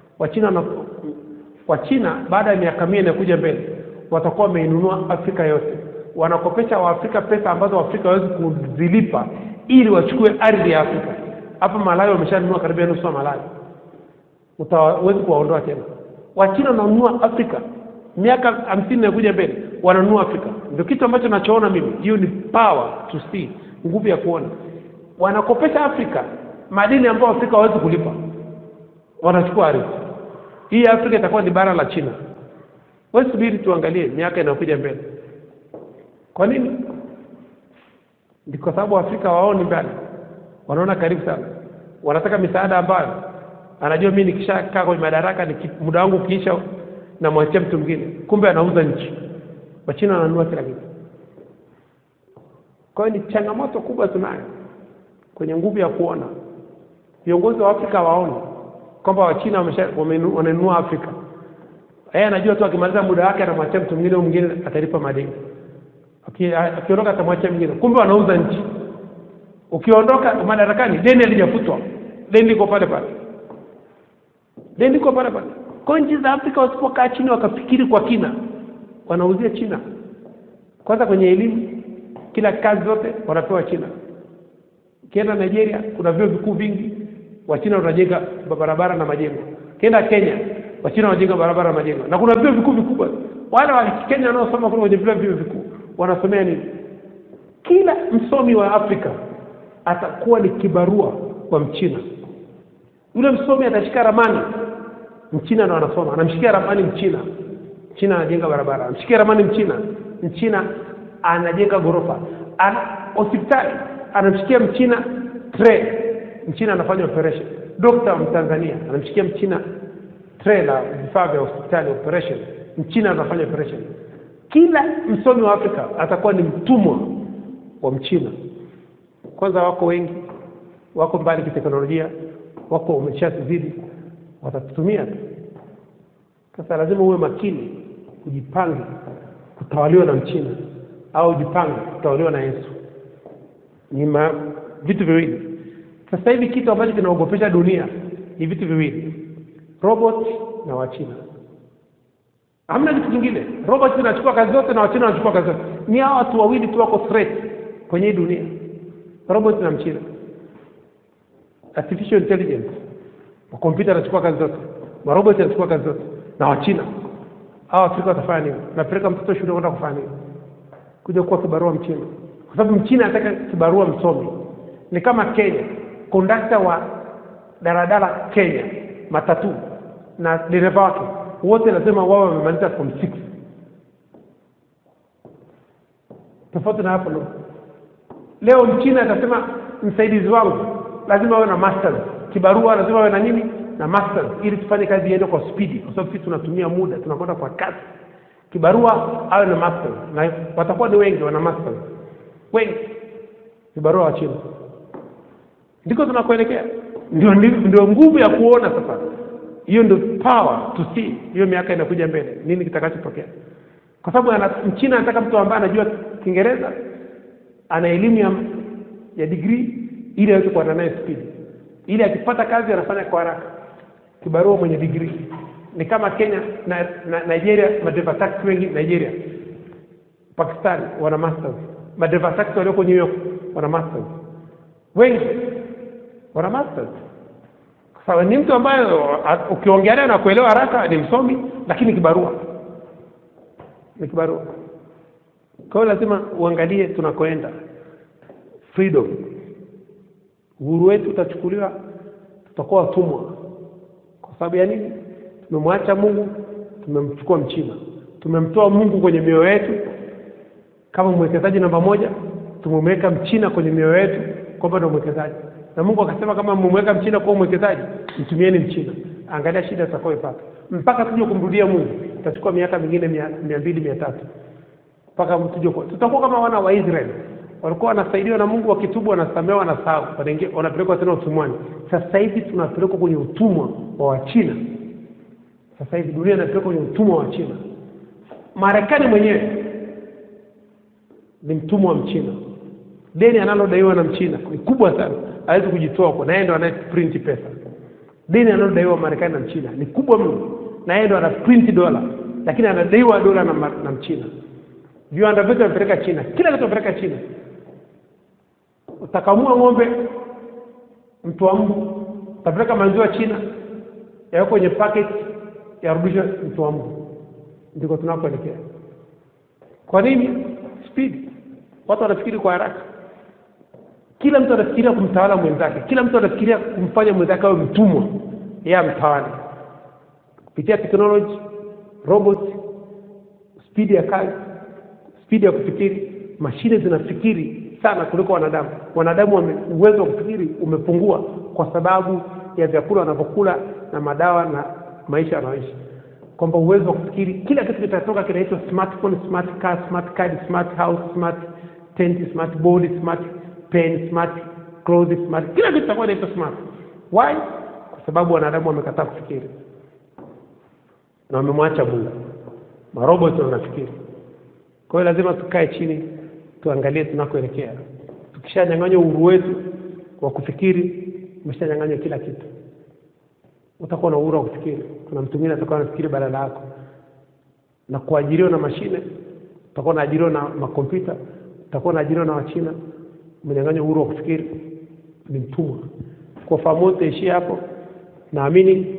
Wachina baada ya miaka 100 inakuja mbele watakuwa wameinunua Afrika yote. Wanakopesha Waafrika pesa ambazo Waafrika hawezi kuzilipa ili wachukue ardhi ya Afrika. Hapa Malawi wameshanunua karibia nusu ya Malawi. Utawezi kuwaondoa tena. Wachina wananunua Afrika. Miaka 50 inakuja mbele wananunua Afrika. Ndio kitu ambacho nachoona mimi. Hiyo ni power to see, nguvu ya kuona. Wanakopesha Afrika madini ambayo Afrika hawezi kulipa, wanachukua ardhi. Hii Afrika itakuwa ni bara la China. Wewe subiri tuangalie miaka inayokuja mbele. Kwa nini? Ni kwa sababu Afrika waoni mbali, wanaona karibu sana. Wanataka misaada ambayo anajua mimi nikishakaa kwenye madaraka muda wangu ukiisha na mwachia mtu mwingine, kumbe anauza nchi. Wachina wananunua kila kitu. Kwa hiyo ni changamoto kubwa tunayo kwenye nguvu ya kuona. Viongozi wa Afrika waone kwamba Wachina wananunua Afrika. Yeye anajua tu akimaliza muda wake anamwachia mtu mwingine atalipa madeni. Akiondoka atamwachia mwingine, kumbe wanauza nchi. Ukiondoka madarakani deni halijafutwa. Deni liko pale pale. Deni liko pale pale. Kwa nchi za Afrika wasipokaa chini wakafikiri kwa kina, wanauzia China. Kwanza kwenye elimu, kila kazi zote wanapewa China. Kienda Nigeria kuna vyuo vikuu vingi, Wachina wanajenga barabara na majengo. Kienda Kenya, Wachina wanajenga barabara na majengo. Na kuna vyuo vikuu vikubwa. Wale wa Kenya wanaosoma kwenye vyuo vikuu wanasomea nini? Kila msomi wa Afrika atakuwa ni kibarua kwa Mchina. Yule msomi atashika ramani, Mchina ndo anasoma, anamshikia ramani Mchina. Mchina anajenga barabara, anamshikia ramani Mchina anajenga ghorofa. Hospitali anamshikia Mchina tray, Mchina anafanya operation. Dokta Mtanzania anamshikia Mchina tray la vifaa vya hospitali operation, Mchina anafanya operation. Kila msomi wa Afrika atakuwa ni mtumwa wa Mchina. Kwanza wako wengi, wako mbali kiteknolojia, wako umeshazidi, watatutumia tu. Sasa lazima uwe makini, ujipange kutawaliwa na Mchina au ujipange kutawaliwa na Yesu. Ni vitu viwili. Sasa hivi kitu ambacho kinaogopesha dunia ni vitu viwili. Robot na Wachina. Hamna kitu kingine. Robot zinachukua kazi zote na Wachina wanachukua kazi zote. Ni hao watu wawili tu wako threat kwenye dunia. Robot na Mchina. Artificial intelligence. Kompyuta inachukua kazi zote. Robot inachukua kazi zote na Wachina. Hao Afrika watafanya nini? Napeleka mtoto shule kwenda kufanya nini? Kuja kuwa kibarua Mchina. Kwa sababu Mchina anataka kibarua msomi. Ni kama Kenya, kondakta wa daladala Kenya, matatu na dereva wake wote lazima wao wamemaliza form 6. Tofauti na hapo leo Mchina atasema msaidizi wangu lazima awe na masters, kibarua lazima awe na nini? Na masters, ili tufanye kazi iende kwa speed, kwa sababu sisi tunatumia muda, tunakwenda kwa kasi. Kibarua awe na masters, na watakuwa ni wengi wana masters. Wengi kibarua wa China. Ndiko tunakoelekea. Ndio nguvu ya kuona sasa. Hiyo ndio power to see. Hiyo miaka inakuja mbele nini kitakachotokea. Kwa sababu Mchina anataka mtu ambaye anajua Kiingereza, ana elimu ya degree, ili aweze kuwa naye speed. Ili akipata kazi anafanya kwa haraka. Kibarua mwenye degree. Ni kama Kenya na Nigeria, madereva taxi wengi Nigeria. Pakistan wana masters. Madereva taxi walioko New York wana masters. Wengi wana masters. Sawa, ni mtu ambaye ukiongelea na kuelewa haraka, ni msomi lakini kibarua. Ni kibarua. Kwa hiyo lazima uangalie tunakoenda. Freedom. Uhuru wetu utachukuliwa, tutakuwa watumwa. Kwa sababu ya nini? Tumemwacha Mungu, tumemchukua Mchina. Tumemtoa Mungu kwenye mioyo yetu kama mwekezaji namba 1, tumemweka Mchina kwenye mioyo yetu kwamba ndio mwekezaji. Na Mungu akasema kama mmemweka Mchina kwa mwekezaji, mtumieni Mchina. Angalia shida tutakayopata. Mpaka tuje kumrudia Mungu, itachukua miaka mingine 200 300. Mpaka mtuje tutakuwa kama wana wa Israeli. Walikuwa wanasaidiwa na Mungu, wakitubu wanasamehewa na sahau, wanapelekwa tena utumwani. Sasa hivi tunapelekwa kwenye utumwa wa Wachina. Sasa hivi dunia inapelekwa kwenye utumwa wa China. Marekani mwenyewe ni mtumwa wa Mchina. Deni analodaiwa na Mchina ni kubwa sana. Hawezi kujitoa kwa, na yeye ndo anaprint pesa. Deni analodaiwa Marekani na Mchina ni kubwa mno, na yeye ndo anaprint dola, lakini anadaiwa dola na Mchina. Viwanda vyote vinapeleka China, kila kitu kinapeleka China. Utakamua ng'ombe, mtu wa mbu, utapeleka maziwa China, yako kwenye packet, yarudishwa mtu wa mbu. Ndiko tunapoelekea. Kwa nini? Speed. Watu wanafikiri kwa haraka. Kila mtu anafikiria kumtawala mwenzake, kila mtu anafikiria kumfanya mwenzake awe mtumwa, yeye amtawale. Kupitia technology, robot, speed ya kazi, speed ya kufikiri, mashine zinafikiri sana kuliko wanadamu. Wanadamu uwezo wa kufikiri umepungua kwa sababu ya vyakula wanavyokula na madawa na maisha yanayoishi. Kwamba uwezo wa kufikiri, kila kitu kitatoka kinaitwa smartphone, smart car, smart card, smart house, smart tent, smart board, smart pen, smart clothes, smart, kila kitu kitakuwa kinaitwa smart. Why? Kwa sababu wanadamu wamekataa kufikiri na wamemwacha Mungu. Maroboti wanafikiri. Kwa hiyo lazima tukae chini tuangalie tunakoelekea. Tukishanyang'anywa uhuru wetu wa kufikiri, umeshanyang'anywa kila kitu. Utakuwa na uhuru wa kufikiri. Kuna mtu mwingine atakuwa anafikiri badala yako. Na kuajiriwa na mashine, utakuwa unaajiriwa na makompyuta, utakuwa unaajiriwa na Wachina. Umenyang'anywa uhuru wa kufikiri, ni mtumwa. Kwa fahamu utaishia hapo. Naamini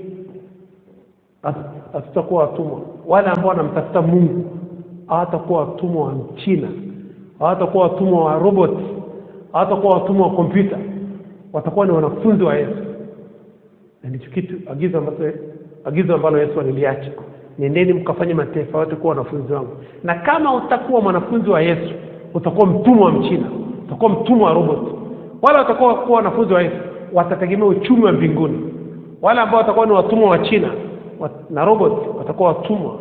hatutakuwa watumwa. Wale ambao wanamtafuta Mungu hawatakuwa watumwa wa China, hawatakuwa watumwa wa robot, hawatakuwa watumwa wa kompyuta. Watakuwa ni wanafunzi wa Yesu. Na ndicho kitu agizo ambalo Yesu aliliacha. Nendeni mkafanye mataifa yote kuwa wanafunzi wangu. Na kama utakuwa mwanafunzi wa Yesu, utakuwa mtumwa wa Mchina, utakuwa mtumwa wa robot. Wale watakuwa kuwa wanafunzi wa Yesu watategemea uchumi wa mbinguni. Wale ambao watakuwa ni watumwa wa China na robot watakuwa watumwa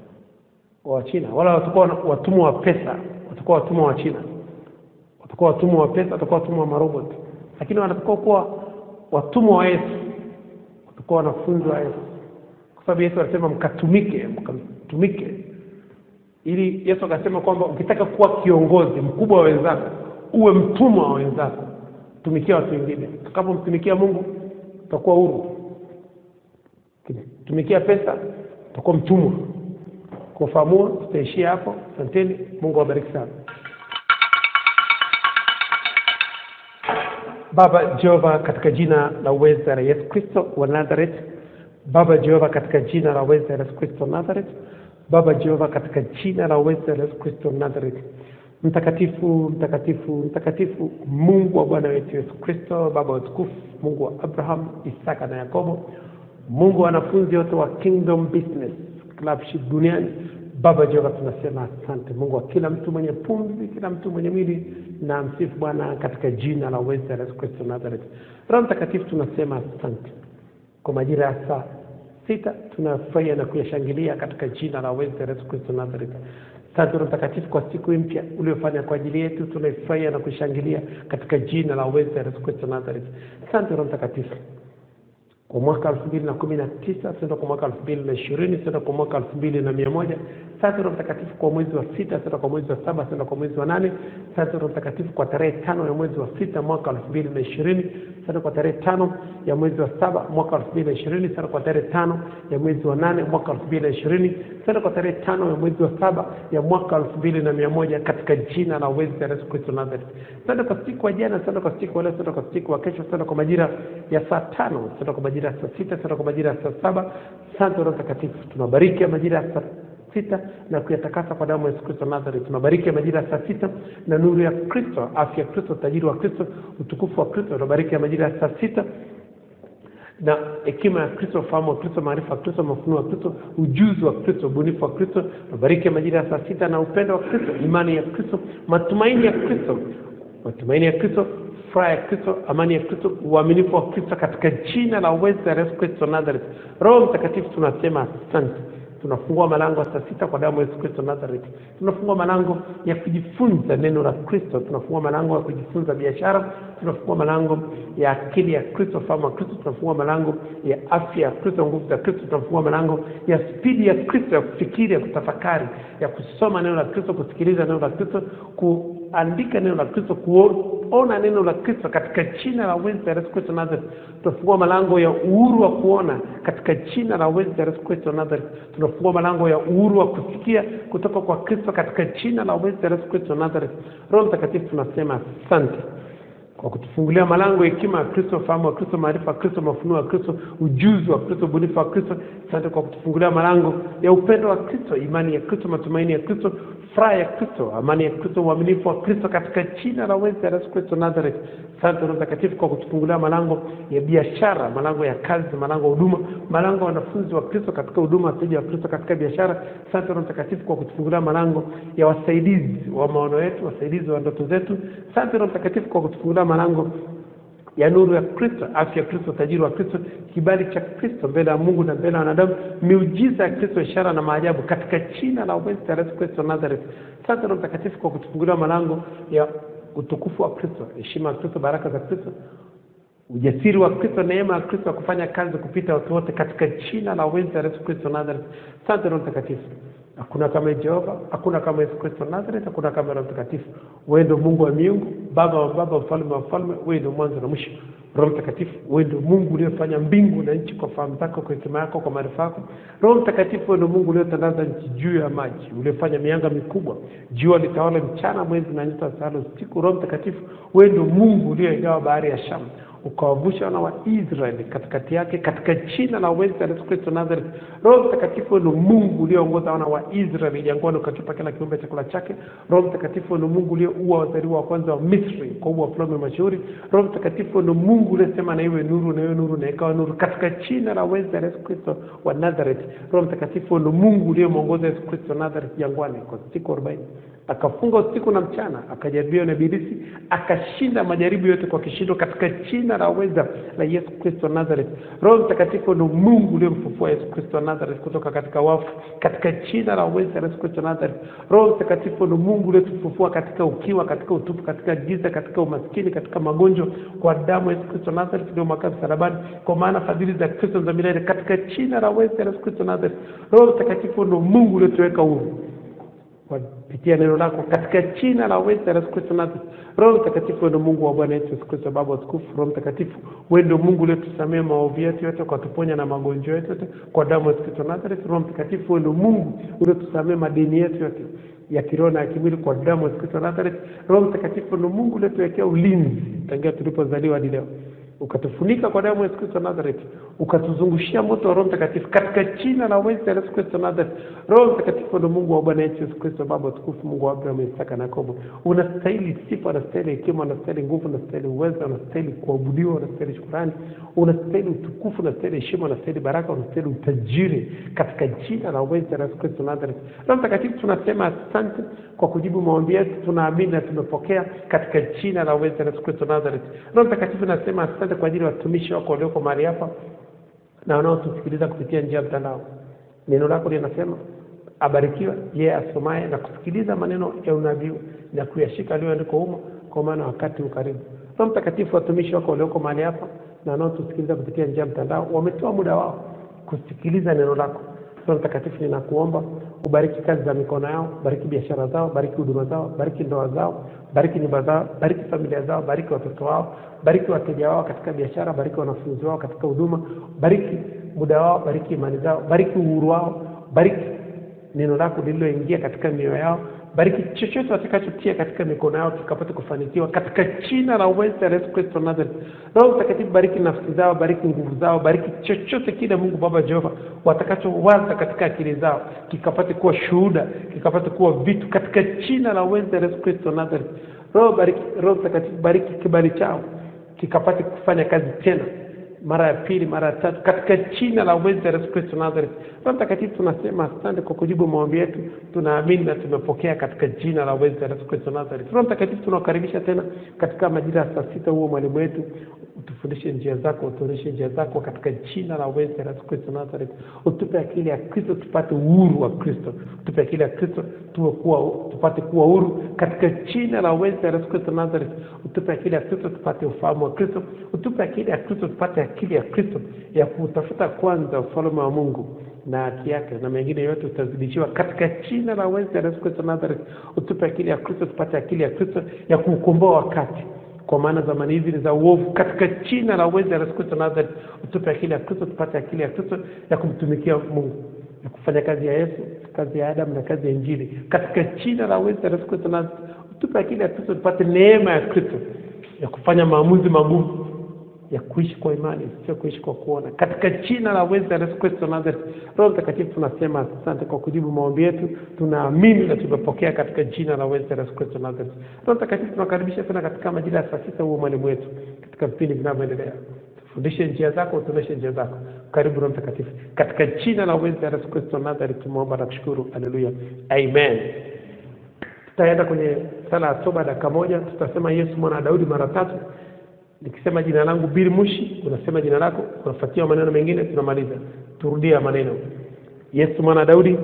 wa China. Wale watakuwa watumwa wa pesa watakuwa watumwa wa China. Watakuwa watumwa wa pesa, watakuwa watumwa wa marobot. Lakini watakuwa kuwa watumwa wa Yesu, watakuwa wanafunzi wa Yesu. Kwa sababu Yesu alisema mkatumike. Ili Yesu akasema kwamba ukitaka kuwa kiongozi mkubwa wa wenzako, uwe mtumwa wa wenzako. Tumikia watu wengine. Utakapomtumikia Mungu, utakuwa huru. Tumikia pesa, utakuwa mtumwa. Kwa fahamu tutaishia hapo. Asanteni. Mungu awabariki sana. Baba Jehova, katika jina la uweza la Yesu Kristo wa Nazareth. Baba Jehova, katika jina la uweza la Yesu Kristo wa Nazareth. Baba Jehova, katika jina la uweza la Yesu Kristo wa Nazareth. Mtakatifu, mtakatifu, mtakatifu, Mungu wa Bwana wetu Yesu Kristo, Baba wa utukufu, Mungu wa Abraham, Isaka na Yakobo, Mungu wa wanafunzi wote wa Kingdom Business Clubship duniani. Baba Jehova, tunasema asante. Mungu wa kila mtu mwenye pumzi, kila mtu mwenye mwili, na msifu Bwana katika jina la uweza la Yesu Kristo Nazareth. Roho Mtakatifu, tunasema asante. Kwa majira ya saa 6 tunafurahia na kuyashangilia katika jina la uweza la Yesu Kristo Nazareth. Asante Roho Mtakatifu kwa siku mpya uliyofanya kwa ajili yetu, tunafurahia na kushangilia katika jina la uweza la Yesu Kristo Nazareth. Asante Roho Mtakatifu. Kwa mwaka 2019, sasa kwa mwaka 2020, sasa kwa mwaka 2100. Sasa Roho Mtakatifu kwa mwezi wa 6, sasa kwa mwezi wa 7, sasa kwa mwezi wa 8. Sasa Roho Mtakatifu kwa tarehe 5 ya mwezi wa 6 mwaka 2020, sasa kwa tarehe 5 ya mwezi wa 7 mwaka 2020, sasa kwa tarehe 5 ya mwezi wa 8 mwaka 2020, sasa kwa tarehe 5 ya mwezi wa 7 ya mwaka 2100 katika jina la uweza la Yesu Kristo Nazareth. Sasa kwa siku ya jana, sasa kwa siku leo, sasa kwa siku ya kesho, sasa kwa majira ya saa 5, sasa kwa majira ya saa 6, sasa kwa majira ya saa 7. Asante Roho Mtakatifu, tunabariki majira ya saa 6 na kuyatakasa kwa damu ya Yesu Kristo Nazareth. Tunabariki majira ya saa 6 na nuru ya Kristo, afya ya Kristo, tajiri wa Kristo, utukufu wa Kristo. Tunabariki majira ya saa 6 na hekima ya Kristo, fahamu wa Kristo, maarifa ya Kristo, mafunuo ya Kristo, ujuzi wa Kristo, ubunifu wa Kristo. Tunabariki majira ya saa 6 na upendo wa Kristo, imani ya Kristo, matumaini ya Kristo, matumaini ya Kristo, furaha ya Kristo, amani ya Kristo, uaminifu wa Kristo katika jina la uweza la Yesu Kristo Nazareth. Roho Mtakatifu, tunasema asante. Tunafungua malango ya saa 6 kwa damu ya Yesu Kristo Nazareth. Tunafungua malango ya kujifunza neno la Kristo, tunafungua malango ya kujifunza biashara, tunafungua malango ya akili ya Kristo, fahamu ya Kristo, tunafungua malango ya afya ya Kristo, nguvu za Kristo, tunafungua malango ya spidi ya Kristo ya kufikiri, ya kutafakari, ya kusoma neno la Kristo, kusikiliza neno la Kristo, kuandika neno la Kristo, kuona neno la Kristo katika jina la uweza la Yesu Kristo Nazareth. Tunafungua malango ya uhuru wa kuona katika jina la uweza la Yesu Kristo Nazareth. Tunafungua malango ya uhuru wa kusikia kutoka kwa Kristo katika jina la uweza la Yesu Kristo Nazareth. Roho Mtakatifu, tunasema asante. kwa kutufungulia malango ya hekima ya Kristo, fahamu wa Kristo, maarifa ya Kristo, mafunuo ya Kristo, ujuzi wa Kristo, ubunifu wa Kristo. Asante kwa kutufungulia malango ya upendo wa Kristo, imani ya Kristo, matumaini ya Kristo, furaha ya Kristo, amani ya Kristo, uaminifu wa Kristo, katika jina la Yesu Kristo Nazareth. Asante Roho Mtakatifu kwa kutufungulia malango ya biashara, malango ya kazi, malango ya huduma, malango ya wanafunzi wa Kristo katika huduma, wateja wa Kristo katika biashara. Asante Roho Mtakatifu kwa kutufungulia malango ya wasaidizi wa maono yetu, wasaidizi wa ndoto zetu. Asante Roho Mtakatifu kwa kutufungulia malango ya nuru ya Kristo, afya ya Kristo, tajiri wa Kristo, kibali cha Kristo mbele ya Mungu na mbele ya wanadamu, miujiza ya Kristo, ishara na maajabu katika jina la Yesu Kristo Nazareth. Asante Roho Mtakatifu kwa kutufungulia malango ya utukufu wa Kristo, heshima ya Kristo, baraka za Kristo, ujasiri wa Kristo, neema ya Kristo kufanya kazi kupita watu wote katika jina la Yesu Kristo Nazareth. Asante Roho Mtakatifu. Hakuna kama Jehova, hakuna kama Yesu Kristo Nazareth, hakuna kama Roho Mtakatifu. Wewe ndio Mungu wa miungu, Baba wa baba, mfalme wa mfalme, wewe ndio mwanzo na mwisho. Roho Mtakatifu, wewe ndio Mungu uliyefanya mbingu na nchi kwa fahamu zako, kwa hekima yako, kwa maarifa yako. Roho Mtakatifu, wewe ndio Mungu uliyotandaza nchi juu ya maji, uliyefanya mianga mikubwa, jua litawale mchana, mwezi na nyota zitawale usiku. Roho Mtakatifu, wewe ndio Mungu uliyegawa bahari ya Shamu, ukawavusha wana wa Israeli katikati yake katika jina la Yesu Kristo Nazareth. Roho Mtakatifu ni Mungu ulioongoza wana wa Israeli jangwani, ukatupa kila kiumbe chakula chake. Roho Mtakatifu ni Mungu ulioua wazaliwa wa kwanza wa Misri kwa uwa fulani mashauri. Roho Mtakatifu ni Mungu uliyesema na iwe nuru, na iwe nuru, na ikawa nuru katika jina la Yesu Kristo wa Nazareth. Roho Mtakatifu ni Mungu uliyemwongoza Yesu Kristo Nazareth jangwani kwa siku 40. Akafunga usiku na mchana, akajaribiwa na ibilisi, akashinda majaribu yote kwa kishindo katika jina la Yesu Kristo Nazareth. Roho Mtakatifu ni Mungu uliyemfufua Yesu Kristo Nazareth kutoka katika wafu katika jina la Yesu Kristo Nazareth. Roho Mtakatifu ni Mungu uliyetufufua katika ukiwa, katika utupu, katika giza, katika umaskini, katika magonjwa kwa damu ya Yesu Kristo Nazareth ndio makazi msalabani, kwa maana fadhili za Kristo za milele katika jina la Yesu Kristo Nazareth. Roho Mtakatifu ni Mungu uliyetuweka huru kupitia neno lako katika jina la Yesu Kristo Nazareth. Roho Mtakatifu ndio Mungu wa Bwana Yesu Kristo Baba utukufu. Roho Mtakatifu, wewe ndio Mungu uliyetusamea maovu yetu yote, kwa tuponya na magonjwa yetu yote kwa damu ya Yesu Kristo Nazareth. Roho Mtakatifu, wewe ndio Mungu uliyetusamea madeni yetu yote ya kiroho na kimwili kwa damu ya Yesu Kristo Nazareth. Roho Mtakatifu ndio Mungu uliyetuwekea ulinzi tangia tulipozaliwa hadi leo, ukatufunika kwa damu ya Yesu Kristo Nazareth, ukatuzungushia moto wa Roho Mtakatifu katika jina la Yesu Kristo Nazareth. Roho Mtakatifu ndio Mungu wa Bwana Yesu Kristo Baba utukufu, Mungu wa Abraham, Isaka na Yakobo. Unastahili sifa, unastahili hekima, unastahili nguvu, unastahili uwezo, unastahili kuabudiwa, unastahili shukrani, unastahili utukufu, unastahili heshima, unastahili baraka, unastahili utajiri katika jina la Yesu Kristo Nazareth. Roho Mtakatifu, tunasema asante kwa kujibu maombi yetu, tunaamini na tumepokea katika jina la Yesu Kristo Nazareth. Roho Mtakatifu, nasema asante kwa ajili ya watumishi wako walioko mahali hapa na wanaotusikiliza kupitia njia ya mtandao. Neno lako linasema abarikiwa yeye asomaye na kusikiliza maneno ya unabii na kuyashika yaliyoandikwa humo, kwa maana wakati ukaribu. Roho Mtakatifu, watumishi wako walioko mahali hapa na wanaotusikiliza kupitia njia ya mtandao wametoa muda wao kusikiliza neno lako. Roho Mtakatifu, ninakuomba ubariki kazi za mikono yao, bariki biashara zao, bariki huduma zao, bariki ndoa zao, bariki nyumba zao, bariki familia zao, bariki watoto wao, bariki wateja wao katika biashara, bariki wanafunzi wao katika huduma, bariki muda wao, bariki imani zao, bariki uhuru wao, bariki neno lako lililoingia katika mioyo yao, bariki chochote watakachotia katika mikono yao kikapate kufanikiwa katika jina la Yesu Kristo Nazareth. Roho Mtakatifu, bariki nafsi zao, bariki nguvu zao, bariki chochote kile Mungu Baba Jehova watakachowaza katika akili zao kikapate kuwa shuhuda, kikapate kuwa vitu katika jina la Yesu Kristo Nazareth. Roho Mtakatifu, bariki kibali chao kikapate kufanya kazi tena mara ya pili, mara ya tatu katika jina la Yesu Kristo Nazareth. Roho Mtakatifu, tunasema asante kwa kujibu maombi yetu, tunaamini na tumepokea katika jina la Yesu Kristo Nazareth. Roho Mtakatifu, tunakaribisha tena katika majira ya saa 6 huo mwalimu wetu, utufundishe njia zako, utuonyeshe njia zako katika jina la Yesu Kristo Nazareth. Utupe akili ya Kristo tupate uhuru wa Kristo, utupe akili ya Kristo tupate kuwa huru katika jina la Yesu Kristo Nazareth. Utupe akili ya Kristo tupate ufahamu wa Kristo, utupe akili ya Kristo tupate akili ya Kristo ya kutafuta kwanza ufalme wa Mungu na haki yake, na mengine yote utazidishiwa katika jina la Yesu Kristo Nazareth. Utupe akili ya Kristo tupate akili ya Kristo ya kuukomboa wakati, kwa maana zamani hizi ni za uovu katika jina la Yesu Kristo Nazareth. Utupe akili ya Kristo tupate akili ya Kristo ya kumtumikia Mungu, ya kufanya kazi ya Yesu, kazi ya Adam na kazi ya Injili katika jina la Yesu Kristo Nazareth. Utupe akili ya Kristo tupate neema ya Kristo ya kufanya maamuzi magumu, ya kuishi kwa imani, sio kuishi kwa kuona. Katika jina la Yesu Kristo Nazareth, Roho Mtakatifu tunasema asante kwa kujibu maombi yetu. Tunaamini na tumepokea katika jina la Yesu Kristo Nazareth. Roho Mtakatifu tunakaribisha tena katika majira ya saa 6 huo mwalimu wetu katika vipindi vinavyoendelea. Fundishe njia zako, tuoneshe njia zako. Karibu Roho Mtakatifu. Katika jina la Yesu Kristo Nazareth tumeomba na kushukuru. Haleluya. Amen. Tutaenda kwenye sala ya toba dakika moja. Tutasema Yesu mwana wa Daudi mara 3. Nikisema jina langu Bill Mushi, unasema jina lako, unafuatia maneno mengine, tunamaliza. Turudia maneno. Yesu mwana wa Daudi.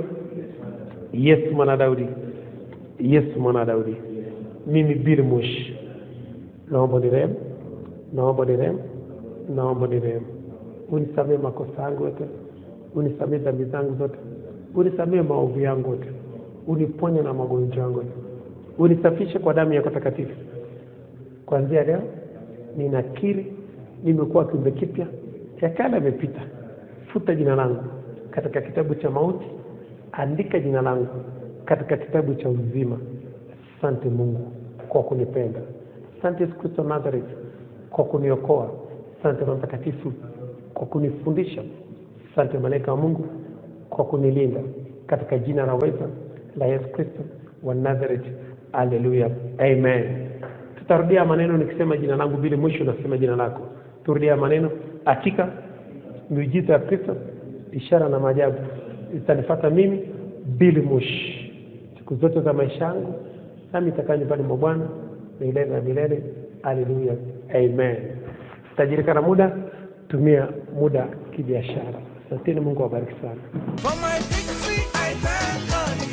Yesu mwana wa Daudi. Yesu mwana wa Daudi. Mimi Bill Mushi. Naomba nirehemu. Naomba nirehemu. Naomba nirehemu. Unisamehe makosa yangu yote. Unisamehe dhambi zangu zote. Unisamehe maovu yangu yote. Uniponye na magonjwa yangu yote. Unisafishe kwa damu yako takatifu. Kuanzia leo ninakiri nimekuwa kiumbe kipya, ya kale yamepita. Futa jina langu katika kitabu cha mauti, andika jina langu katika kitabu cha uzima. Asante Mungu kwa kunipenda. Asante Yesu Kristo Nazareth kwa kuniokoa. Asante Roho Mtakatifu kwa kunifundisha. Asante malaika wa Mungu kwa kunilinda, katika jina la Yesu Kristo wa Nazareth. Haleluya. Amen. Tutarudia maneno nikisema jina langu bila mwisho nasema jina lako. Turudia maneno. Hakika miujiza ya Kristo, ishara na maajabu itanifuata mimi bila mwisho siku zote za maisha yangu, nami nitakaa nyumbani mwa Bwana milele na milele. Haleluya. Amen. Tajirika na muda, tumia muda kibiashara. Asante, Mungu awabariki sana. For my victory, I thank God,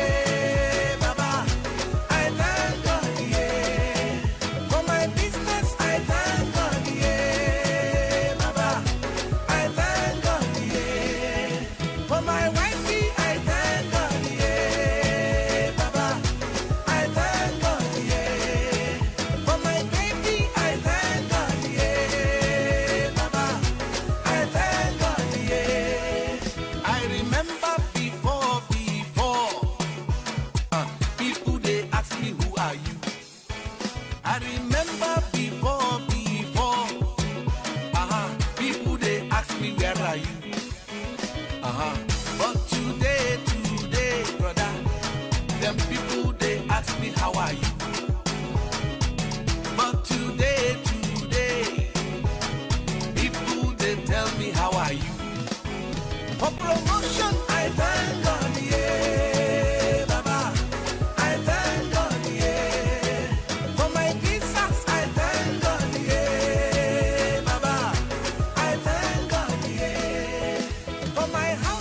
yeah, Baba. I thank God, yeah. For my business, I thank God, yeah, Baba. I thank God, yeah. For my wifey, I thank God, yeah, Baba. I thank God, yeah. For my baby, I thank God, yeah, Baba. I thank God, yeah. I remember before, people they ask me who are you. I remember before, people they ask me where are you. But today, brother, them people they ask me how are you. But today, people they tell me how are you. For promotion, I thank God, yeah, Baba. I thank God, yeah. For my visas, I thank God, yeah, Baba. I thank God, yeah. For my house.